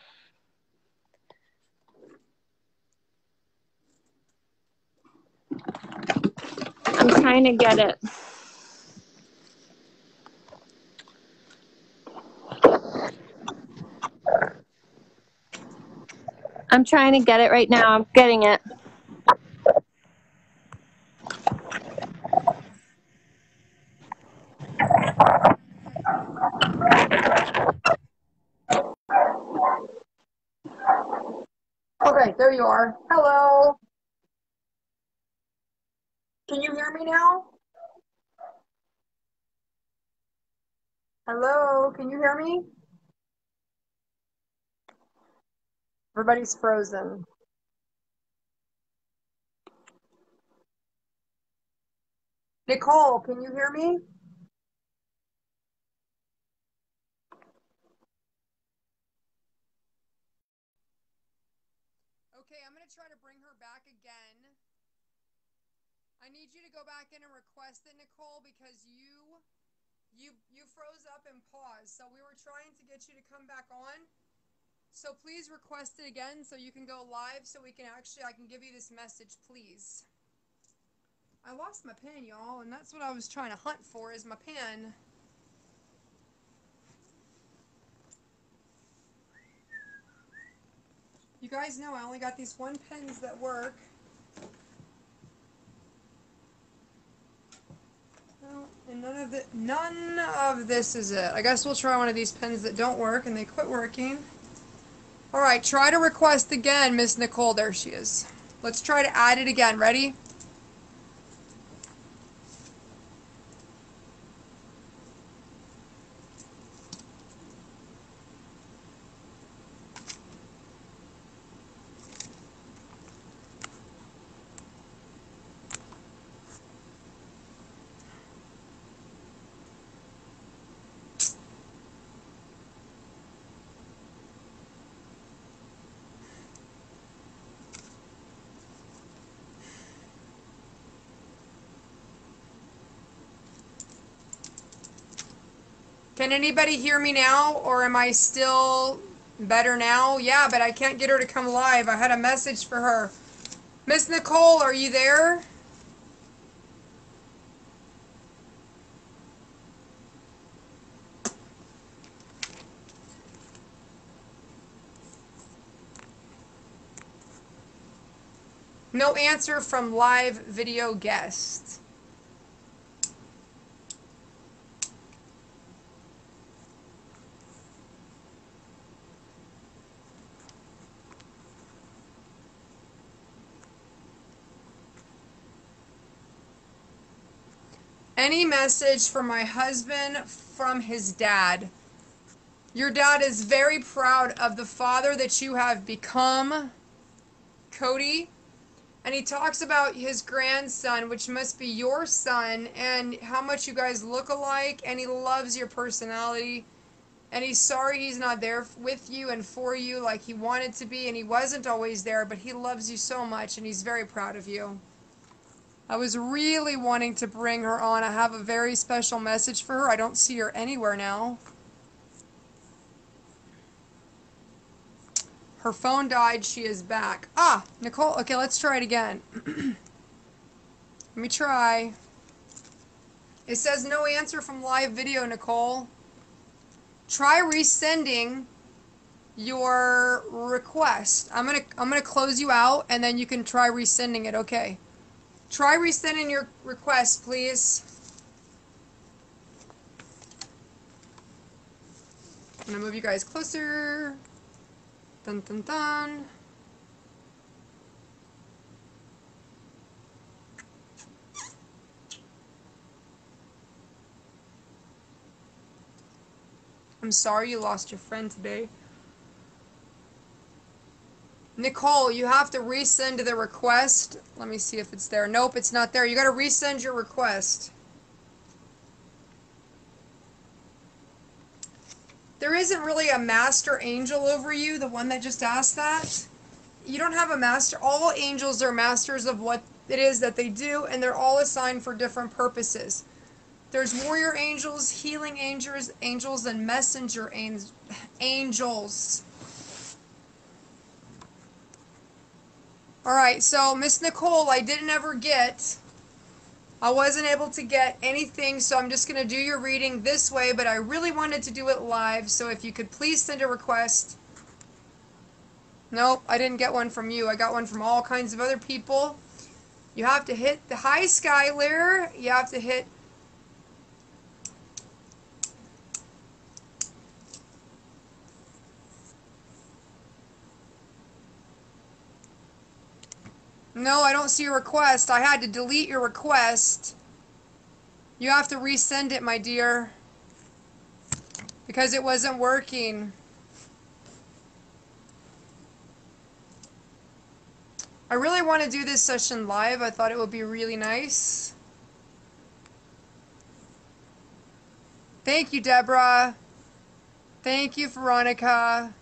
I'm trying to get it. I'm trying to get it right now. I'm getting it. Okay, there you are. Hello. Can you hear me now? Hello, can you hear me? Everybody's frozen. Nicole, can you hear me? Okay, I'm going to try to bring her back again. I need you to go back in and request it, Nicole, because you you you froze up and paused. So we were trying to get you to come back on. So please request it again so you can go live so we can actually I can give you this message, please. I lost my pen, y'all, and that's what I was trying to hunt for is my pen. You guys know I only got these one pens that work. Well, and none of the none of this is it. I guess we'll try one of these pens that don't work and they quit working. All right, try to request again, Miss Nicole. There she is. Let's try to add it again. Ready? Can anybody hear me now, or am I still better now? Yeah, but I can't get her to come live. I had a message for her. Miss Nicole, are you there? No answer from live video guest. Any message for my husband from his dad? Your dad is very proud of the father that you have become, Cody. And he talks about his grandson, which must be your son, and how much you guys look alike, and he loves your personality. And he's sorry he's not there with you and for you like he wanted to be, and he wasn't always there, but he loves you so much, and he's very proud of you. I was really wanting to bring her on. I have a very special message for her. I don't see her anywhere now. Her phone died. She is back. Ah, Nicole. Okay, let's try it again. Let me try. It says no answer from live video, Nicole. Try resending your request. I'm gonna I'm gonna close you out, and then you can try resending it. Okay. Try resending your request, please. I'm gonna move you guys closer. Dun dun dun. I'm sorry you lost your friend today. Nicole, you have to resend the request. Let me see if it's there. Nope, it's not there. You gotta resend your request. There isn't really a master angel over you, the one that just asked that. You don't have a master. All angels are masters of what it is that they do, and they're all assigned for different purposes. There's warrior angels, healing angels, angels, and messenger angels. All right, so Miss Nicole, I didn't ever get, I wasn't able to get anything, so I'm just going to do your reading this way, but I really wanted to do it live, so if you could please send a request. Nope, I didn't get one from you. I got one from all kinds of other people. You have to hit the hi Skylar. You have to hit No, I don't see your request. I had to delete your request. You have to resend it, my dear, because it wasn't working. I really want to do this session live. I thought it would be really nice. Thank you, Deborah. Thank you, Veronica.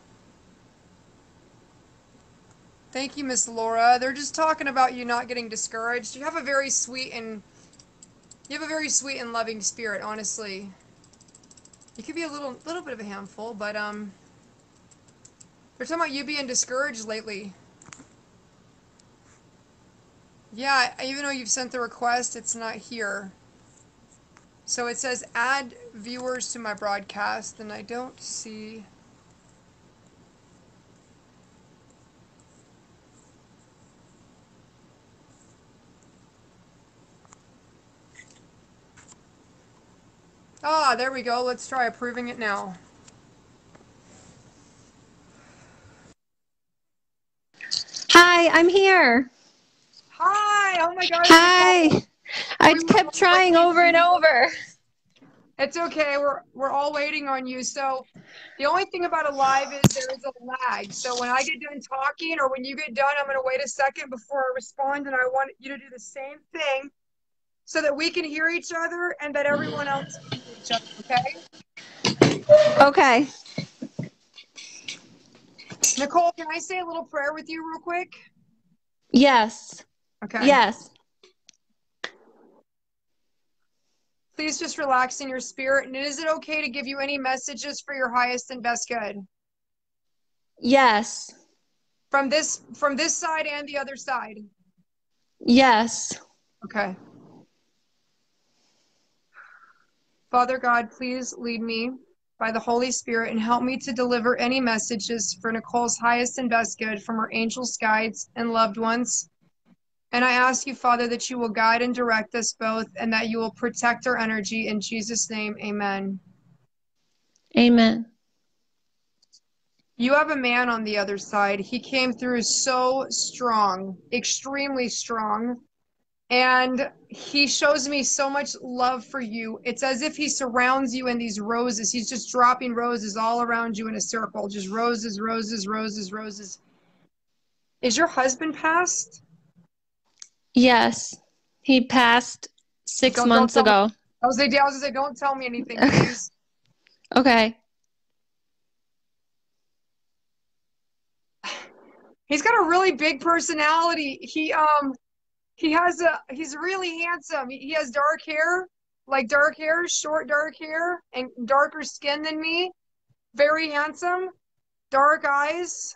Thank you, Miss Laura. They're just talking about you not getting discouraged. You have a very sweet and you have a very sweet and loving spirit, honestly. You could be a little little bit of a handful, but um they're talking about you being discouraged lately. Yeah, even though you've sent the request, it's not here. So it says add viewers to my broadcast, and I don't see. Ah, there we go. Let's try approving it now. Hi, I'm here. Hi! Oh my gosh, Hi. Nicole. I We kept trying over and over. It's okay. We're we're all waiting on you. So the only thing about a live is there is a lag. So when I get done talking or when you get done, I'm going to wait a second before I respond, and I want you to do the same thing so that we can hear each other and that everyone else can hear each other, okay? Okay. Nicole, can I say a little prayer with you real quick? Yes. Okay. Yes. Please just relax in your spirit. And is it okay to give you any messages for your highest and best good? Yes. From this from this side and the other side? Yes. Okay. Father God, please lead me by the Holy Spirit and help me to deliver any messages for Nicole's highest and best good from her angels, guides, and loved ones. And I ask you, Father, that you will guide and direct us both and that you will protect our energy. In Jesus' name, amen. Amen. You have a man on the other side. He came through so strong, extremely strong. And he shows me so much love for you. It's as if he surrounds you in these roses. He's just dropping roses all around you in a circle. Just roses, roses, roses, roses. Is your husband passed? Yes. He passed six Don't, months don't ago. Me. I was going to say, don't tell me anything, please. Okay. He's got a really big personality. He um he has a he's really handsome. He, he has dark hair, like dark hair, short dark hair, and darker skin than me. Very handsome, dark eyes.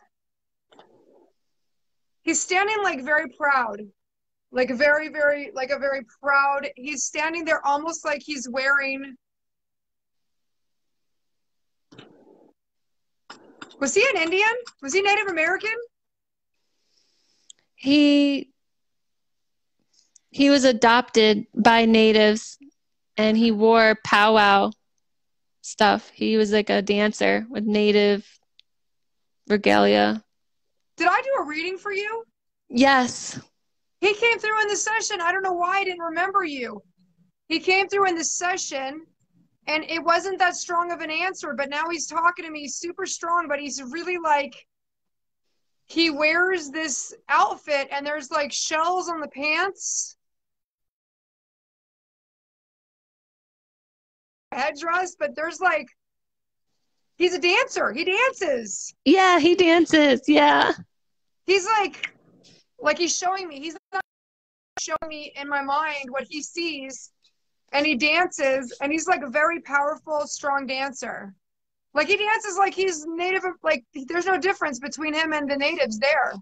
He's standing like very proud, like a very, very, like a very proud. He's standing there almost like he's wearing. Was he an Indian? Was he Native American? He he was adopted by natives, and he wore powwow stuff. He was like a dancer with native regalia. Did I do a reading for you? Yes. He came through in the session. I don't know why I didn't remember you. He came through in the session, and it wasn't that strong of an answer, but now he's talking to me super strong, but he's really like, he wears this outfit, and there's like shells on the pants. Headdress, but there's like, he's a dancer. He dances. Yeah, he dances. Yeah. He's like, like he's showing me. He's not showing me in my mind what he sees, and he dances, and he's like a very powerful, strong dancer. Like he dances like he's native. Like there's no difference between him and the natives there.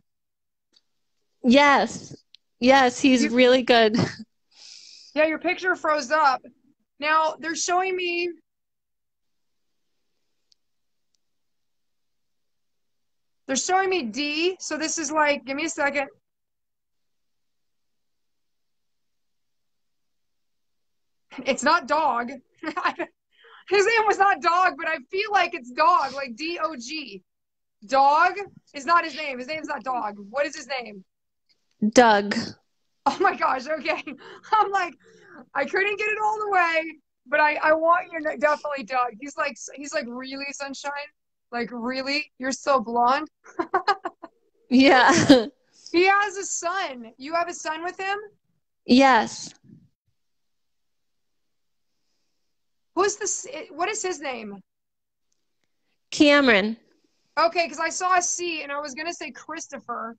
Yes. Yes, he's You- really good. Yeah, your picture froze up. Now they're showing me. They're showing me D. So this is like, give me a second. It's not dog. His name was not dog, but I feel like it's dog, like D O G. Dog is not his name. His name's not dog. What is his name? Doug. Oh my gosh, okay. I'm like, I couldn't get it all the way, but I, I want you to know, definitely Doug. He's like, he's like really sunshine. Like really? You're so blonde. Yeah. He has a son. You have a son with him? Yes. Who's this? What is his name? Cameron. Okay, because I saw a C and I was going to say Christopher.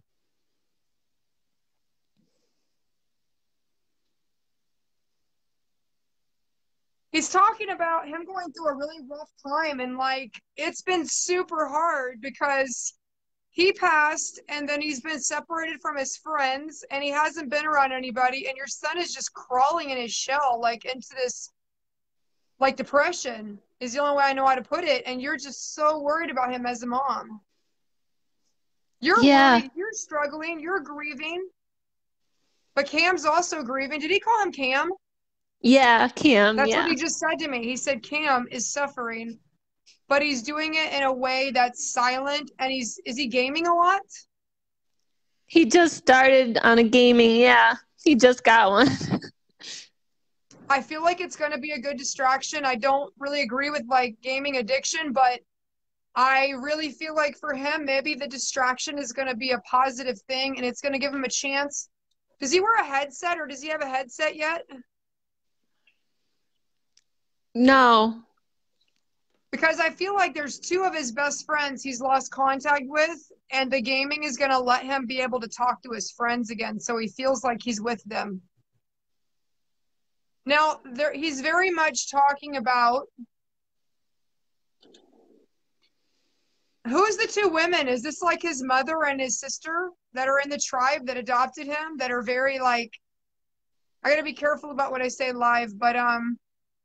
He's talking about him going through a really rough time, and like it's been super hard because he passed and then he's been separated from his friends and he hasn't been around anybody, and your son is just crawling in his shell like into this like depression is the only way I know how to put it, and you're just so worried about him as a mom. You're Yeah. worried, you're struggling, you're grieving. But Cam's also grieving. Did he call him Cam? Yeah, Cam. That's yeah. what he just said to me. He said Cam is suffering, but he's doing it in a way that's silent. And he's, is he gaming a lot? He just started on a gaming. Yeah. He just got one. I feel like it's going to be a good distraction. I don't really agree with like gaming addiction, but I really feel like for him, maybe the distraction is going to be a positive thing and it's going to give him a chance. Does he wear a headset, or does he have a headset yet? No. Because I feel like there's two of his best friends he's lost contact with, and the gaming is going to let him be able to talk to his friends again, so he feels like he's with them. Now, there, he's very much talking about... Who's the two women? Is this like his mother and his sister that are in the tribe that adopted him, that are very like... I got to be careful about what I say live, but... um.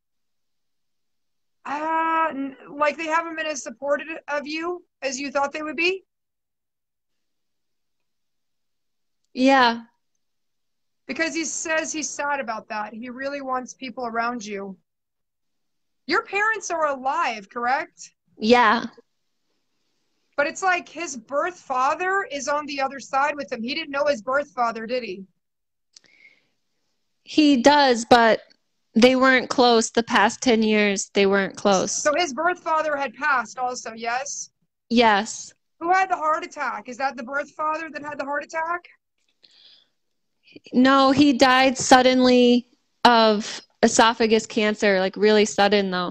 Uh, like they haven't been as supportive of you as you thought they would be? Yeah. Because he says he's sad about that. He really wants people around you. Your parents are alive, correct? Yeah. But it's like his birth father is on the other side with him. He didn't know his birth father, did he? He does, but they weren't close. The past ten years, they weren't close. So his birth father had passed also, yes? Yes. Who had the heart attack? Is that the birth father that had the heart attack? No, he died suddenly of esophagus cancer, like really sudden though.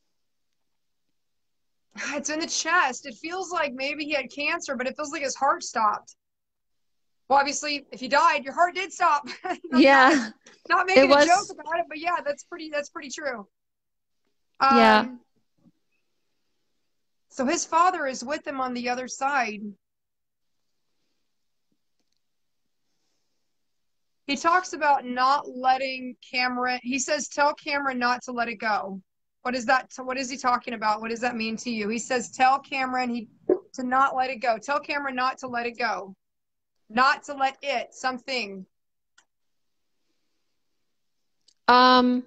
It's in the chest. It feels like maybe he had cancer, but it feels like his heart stopped. Well, obviously, if he died, your heart did stop. I'm Yeah. Not, not making It was- a joke about it, but yeah, that's pretty. That's pretty true. Um, Yeah. So his father is with him on the other side. He talks about not letting Cameron. He says, "Tell Cameron not to let it go." What is that? So what is he talking about? What does that mean to you? He says, tell Cameron he to not let it go. Tell Cameron not to let it go. Not to let it, something. Um,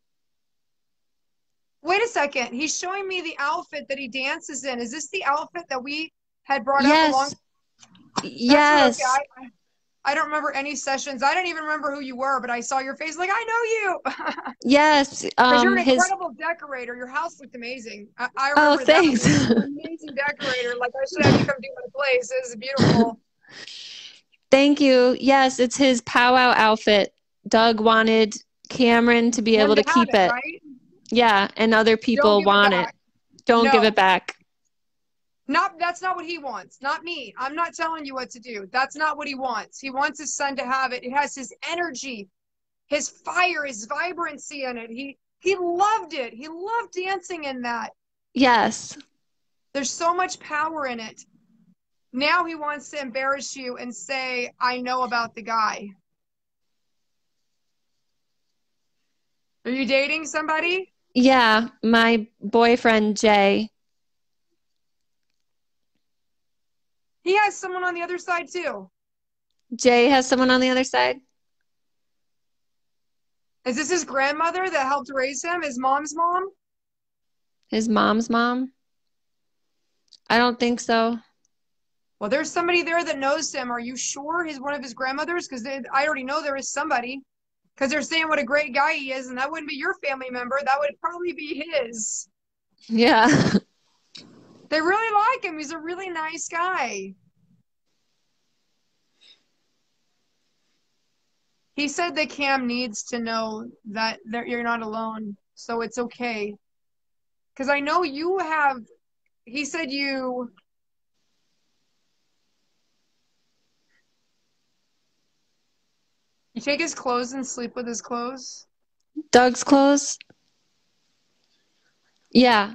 Wait a second. He's showing me the outfit that he dances in. Is this the outfit that we had brought yes. up along? That's Yes. okay. I, I don't remember any sessions. I don't even remember who you were, but I saw your face like, I know you. Yes. Because you're Um, an his, incredible decorator. Your house looked amazing. I, I oh, remember that. thanks. You're an amazing decorator. Like, I should have you come do my place. It was beautiful. Thank you. Yes, it's his powwow outfit. Doug wanted Cameron to be Him able to to have keep it. Right? Yeah, and other Don't people give it want it. back. Don't give No. it back. Not that's not what he wants. Not me. I'm not telling you what to do. That's not what he wants. He wants his son to have it. It has his energy, his fire, his vibrancy in it. He he loved it. He loved dancing in that. Yes. There's so much power in it. Now he wants to embarrass you and say, I know about the guy. Are you dating somebody? Yeah, my boyfriend, Jay. He has someone on the other side too. Jay has someone on the other side? Is this his grandmother that helped raise him? His mom's mom? His mom's mom? I don't think so. Well, there's somebody there that knows him. Are you sure he's one of his grandmothers? Because I already know there is somebody. Because they're saying what a great guy he is, and that wouldn't be your family member. That would probably be his. Yeah. They really like him. He's a really nice guy. He said that Cam needs to know that you're not alone, so it's okay. Because I know you have, he said you, you take his clothes and sleep with his clothes? Doug's clothes? Yeah.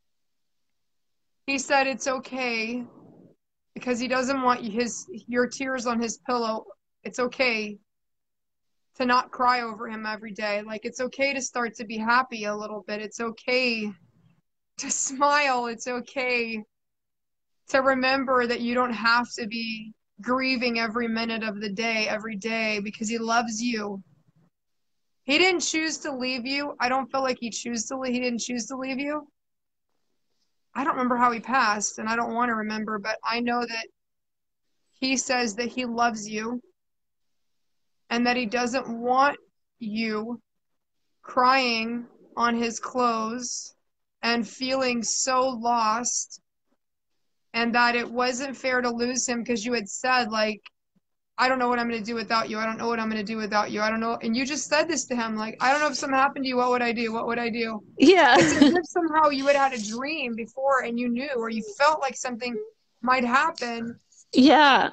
He said it's okay because he doesn't want his your tears on his pillow. It's okay to not cry over him every day. Like, it's okay to start to be happy a little bit. It's okay to smile. It's okay to remember that you don't have to be grieving every minute of the day, every day, because he loves you. He didn't choose to leave you. I don't feel like he chose to leave. He didn't choose to leave you. I don't remember how he passed, and I don't want to remember, but I know that he says that he loves you and that he doesn't want you crying on his clothes and feeling so lost, and that it wasn't fair to lose him because you had said, like, I don't know what I'm going to do without you. I don't know what I'm going to do without you. I don't know. And you just said this to him, like, I don't know if something happened to you. What would I do? What would I do? Yeah. It's as if somehow you had had a dream before and you knew, or you felt like something might happen. Yeah.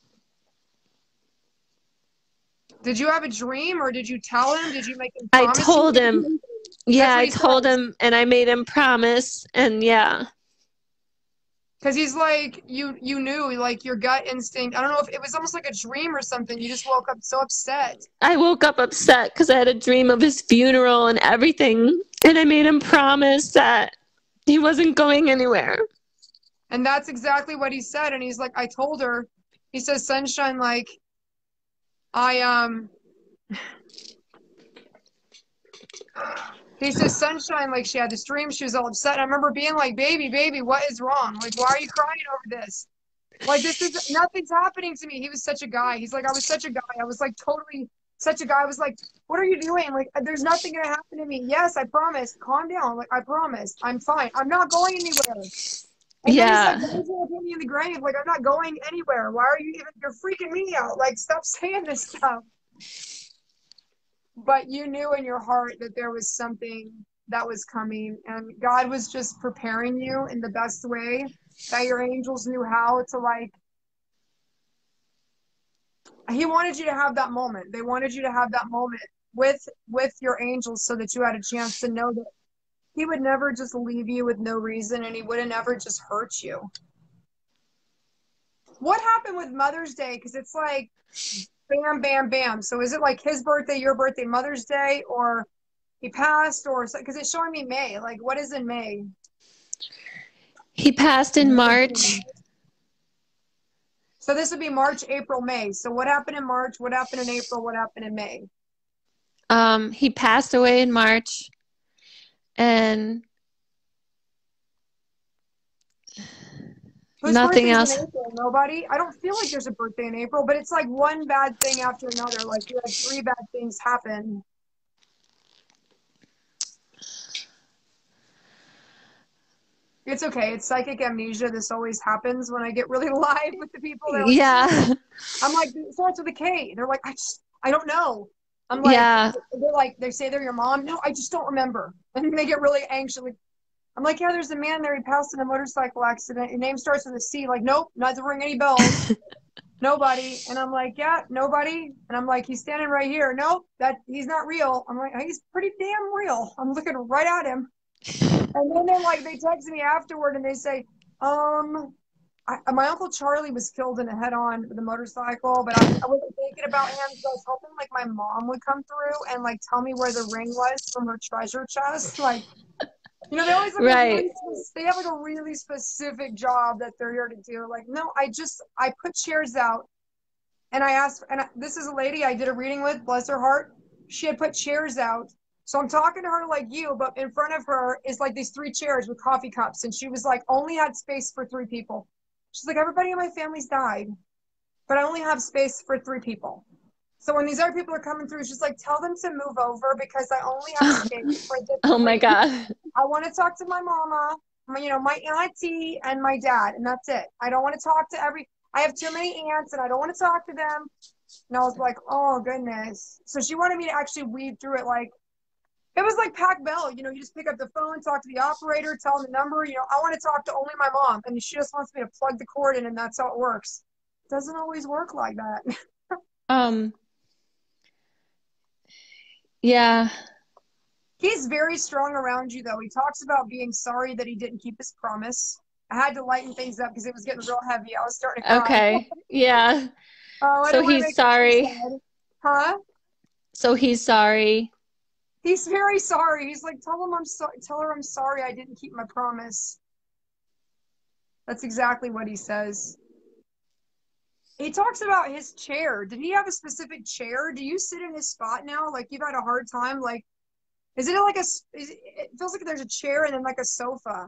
Did you have a dream, or did you tell him? Did you make him I promise? told him. Yeah, I told said. him, and I made him promise, and yeah. Because he's like, you you knew, like, your gut instinct. I don't know if it was almost like a dream or something. You just woke up so upset. I woke up upset because I had a dream of his funeral and everything, and I made him promise that he wasn't going anywhere. And that's exactly what he said. And he's like, I told her, he says, Sunshine, like, I, um, he says, Sunshine, like, she had this dream. She was all upset. And I remember being like, baby, baby, what is wrong? Like, why are you crying over this? Like, this is, nothing's happening to me. He was such a guy. He's like, I was such a guy. I was like, totally such a guy. I was like, what are you doing? Like, there's nothing going to happen to me. Yes, I promise. Calm down. Like, I promise. I'm fine. I'm not going anywhere. And Yeah. then he's like, why put me in the grave? Like, I'm not going anywhere. Why are you even, you're freaking me out. Like, stop saying this stuff. But you knew in your heart that there was something that was coming, and God was just preparing you in the best way, that your angels knew how to, like, he wanted you to have that moment. They wanted you to have that moment with with your angels so that you had a chance to know that he would never just leave you with no reason, and he wouldn't ever just hurt you. What happened with Mother's Day? Because it's like bam, bam, bam. So is it like his birthday, your birthday, Mother's Day, or he passed or because it's showing me May. Like, what is in May? He passed in March. So this would be March, April, May. So what happened in March? What happened in April? What happened in May? Um, he passed away in March, and Whose nothing birthday's else. in April? Nobody? I don't feel like there's a birthday in April, but it's like one bad thing after another. Like you had three bad things happen. It's okay. It's psychic amnesia. This always happens when I get really live with the people. They're like, Yeah. I'm like, it starts with a K. They're like, I just, I don't know. I'm like, Yeah. they're like, they say they're your mom. No, I just don't remember. And they get really anxious. Like, I'm like, yeah, there's a man there. He passed in a motorcycle accident. His name starts with a C. Like, nope, not to ring any bells. Nobody. And I'm like, yeah, nobody. And I'm like, he's standing right here. Nope, that he's not real. I'm like, he's pretty damn real. I'm looking right at him. And then they're like, they text me afterward and they say, um, I, my Uncle Charlie was killed in a head-on with a motorcycle, but I, I wasn't thinking about him, so I was hoping like my mom would come through and like tell me where the ring was from her treasure chest. Like, you know, they always have Right. a really, they have like a really specific job that they're here to do. Like, no, I just I put chairs out, and I asked, and I, this is a lady I did a reading with, bless her heart. She had put chairs out. So I'm talking to her like you, but in front of her is like these three chairs with coffee cups. And she was like, only had space for three people. She's like, everybody in my family's died, but I only have space for three people. So when these other people are coming through, she's like, tell them to move over because I only have space for the Oh my three. God. I want to talk to my mama, my, you know, my auntie and my dad, and that's it. I don't want to talk to every, I have too many aunts and I don't want to talk to them. And I was like, oh goodness. So she wanted me to actually weave through it like, it was like Pac Bell, you know, you just pick up the phone, talk to the operator, tell them the number, you know, I want to talk to only my mom. And she just wants me to plug the cord in and that's how it works. It doesn't always work like that. Um, yeah. He's very strong around you, though. He talks about being sorry that he didn't keep his promise. I had to lighten things up because it was getting real heavy. I was starting to cry. Okay. Yeah. Oh, I So didn't wanna he's make it too sorry. sad. Huh? So he's sorry. He's very sorry. He's like, tell him I'm sorry. Tell her I'm sorry I didn't keep my promise. That's exactly what he says. He talks about his chair. Did he have a specific chair? Do you sit in his spot now? Like you've had a hard time? Like, is it like a, is it, it feels like there's a chair and then like a sofa.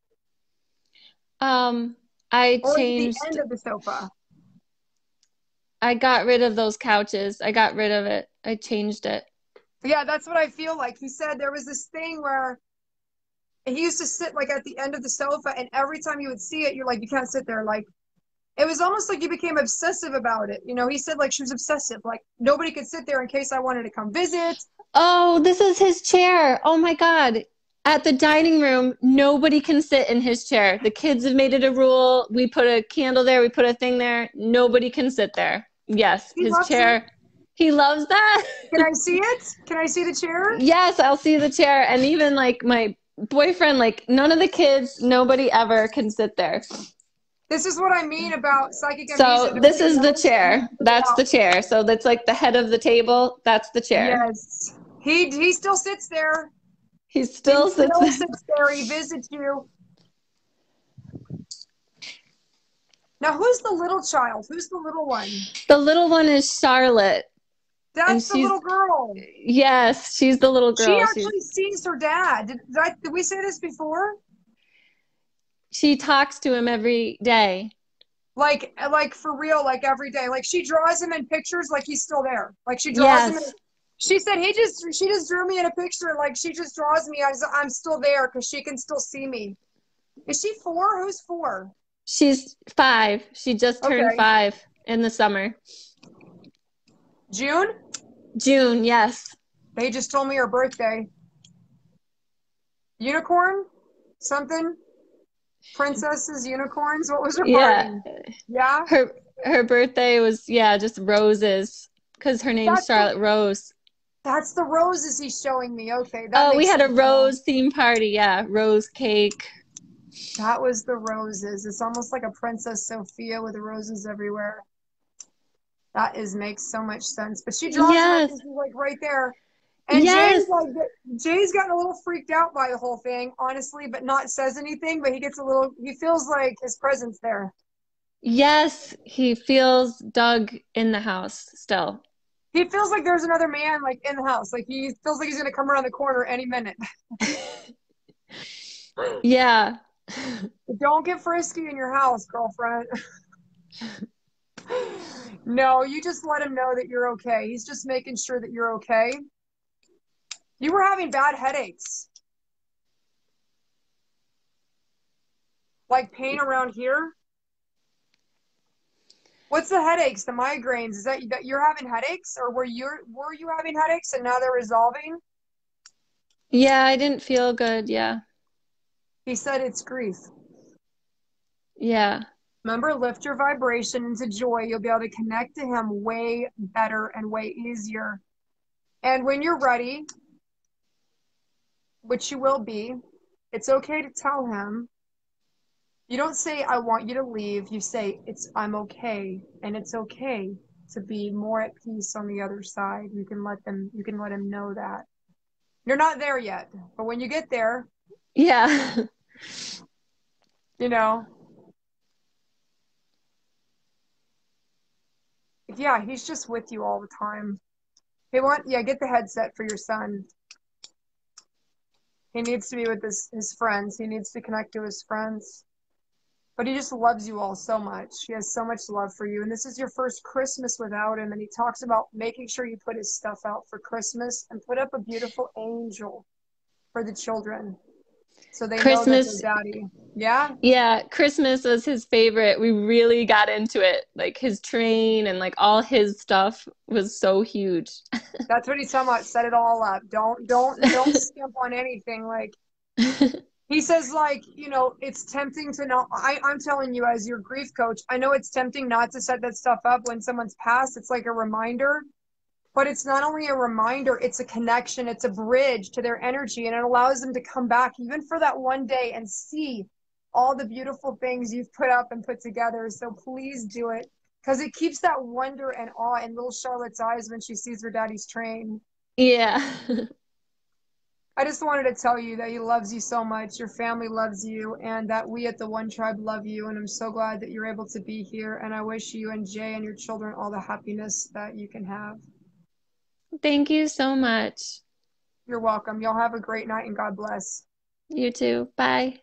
Um, I Or changed, the end of the sofa. I got rid of those couches. I got rid of it. I changed it. Yeah, that's what I feel like. He said there was this thing where he used to sit like at the end of the sofa, and every time you would see it, you're like, you can't sit there. Like, it was almost like you became obsessive about it. You know, he said like she was obsessive. Like, nobody could sit there in case I wanted to come visit. Oh, this is his chair. Oh my God. At the dining room, nobody can sit in his chair. The kids have made it a rule. We put a candle there. We put a thing there. Nobody can sit there. Yes, He his loves chair. it. He loves that. Can I see it? Can I see the chair? Yes, I'll see the chair. And even like my boyfriend, like none of the kids, nobody ever can sit there. This is what I mean about psychic So amnesia. this is the Nobody knows. chair. That's the chair. So that's like the head of the table. That's the chair. Yes. He he still sits there. He still he sits still there. sits there. He visits you. Now, who's the little child? Who's the little one? The little one is Charlotte. And That's the she's- little girl. Yes, she's the little girl. She She's- actually sees her dad. Did, did, I, did we say this before? she talks to him every day. Like, like for real, like every day. Like she draws him in pictures, like he's still there. Like she draws him. Yes. In, she said he just, she just drew me in a picture. Like she just draws me as I'm still there because she can still see me. Is she four? Who's four? She's five. She just turned Okay. five in the summer. June? June, yes. They just told me her birthday. Unicorn? Something? Princesses, unicorns? What was her Yeah. party? Yeah? Her her birthday was, yeah, just roses. Because her name's That's Charlotte Rose. That's the roses he's showing me. Okay. That Oh, we makes had a sense now. rose theme party, yeah. Rose cake. That was the roses. It's almost like a Princess Sophia with roses everywhere. That is makes so much sense. But she draws Yes. it like right there. And Yes. Jay's like, Jay's gotten a little freaked out by the whole thing, honestly, but not says anything. But he gets a little, he feels like his presence there. Yes, he feels Doug in the house still. He feels like there's another man like in the house. Like he feels like he's gonna come around the corner any minute. Yeah. Don't get frisky in your house, girlfriend. No, you just let him know that you're okay. He's just making sure that you're okay. You were having bad headaches. Like pain around here? What's the headaches, the migraines? Is that that you're having headaches, or were you were you having headaches and now they're resolving? Yeah, I didn't feel good. Yeah. He said it's grief. Yeah. Remember, lift your vibration into joy. You'll be able to connect to him way better and way easier. And when you're ready, which you will be, it's okay to tell him. You don't say, I want you to leave. You say, it's I'm okay. And it's okay to be more at peace on the other side. You can let them, you can let him know that. You're not there yet, but when you get there, Yeah. you know, yeah, he's just with you all the time. He want, yeah, get the headset for your son. He needs to be with his, his friends. He needs to connect to his friends. But he just loves you all so much. He has so much love for you. And this is your first Christmas without him. And he talks about making sure you put his stuff out for Christmas and put up a beautiful angel for the children. So they know that Christmas. their daddy. Yeah? Yeah, Christmas was his favorite. We really got into it. Like his train and like all his stuff was so huge. That's what he's talking about. Set it all up. Don't, don't, don't skimp on anything. Like, he says, like, you know, it's tempting to not, I, I'm telling you as your grief coach, I know it's tempting not to set that stuff up when someone's passed. It's like a reminder, but it's not only a reminder, it's a connection. It's a bridge to their energy, and it allows them to come back even for that one day and see all the beautiful things you've put up and put together. So please do it, because it keeps that wonder and awe in little Charlotte's eyes when she sees her daddy's train. Yeah. I just wanted to tell you that he loves you so much, your family loves you, and that we at the One Tribe love you, and I'm so glad that you're able to be here, and I wish you and Jay and your children all the happiness that you can have. Thank you so much. You're welcome. Y'all have a great night, and God bless. You too. Bye.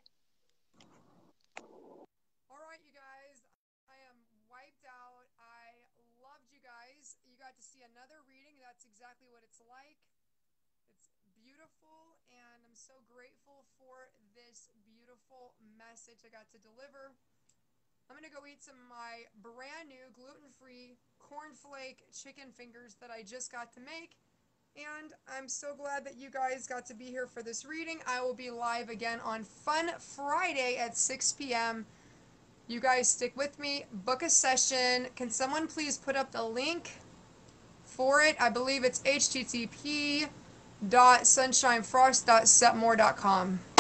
All right, you guys, I am wiped out. I loved you guys. You got to see another reading. That's exactly what it's like. Beautiful, and I'm so grateful for this beautiful message I got to deliver. I'm gonna go eat some of my brand new gluten-free cornflake chicken fingers that I just got to make, and I'm so glad that you guys got to be here for this reading. I will be live again on Fun Friday at six p m You guys stick with me, book a session. Can someone please put up the link for it? I believe it's H T T P dot sunshinefrost dot setmore dot com.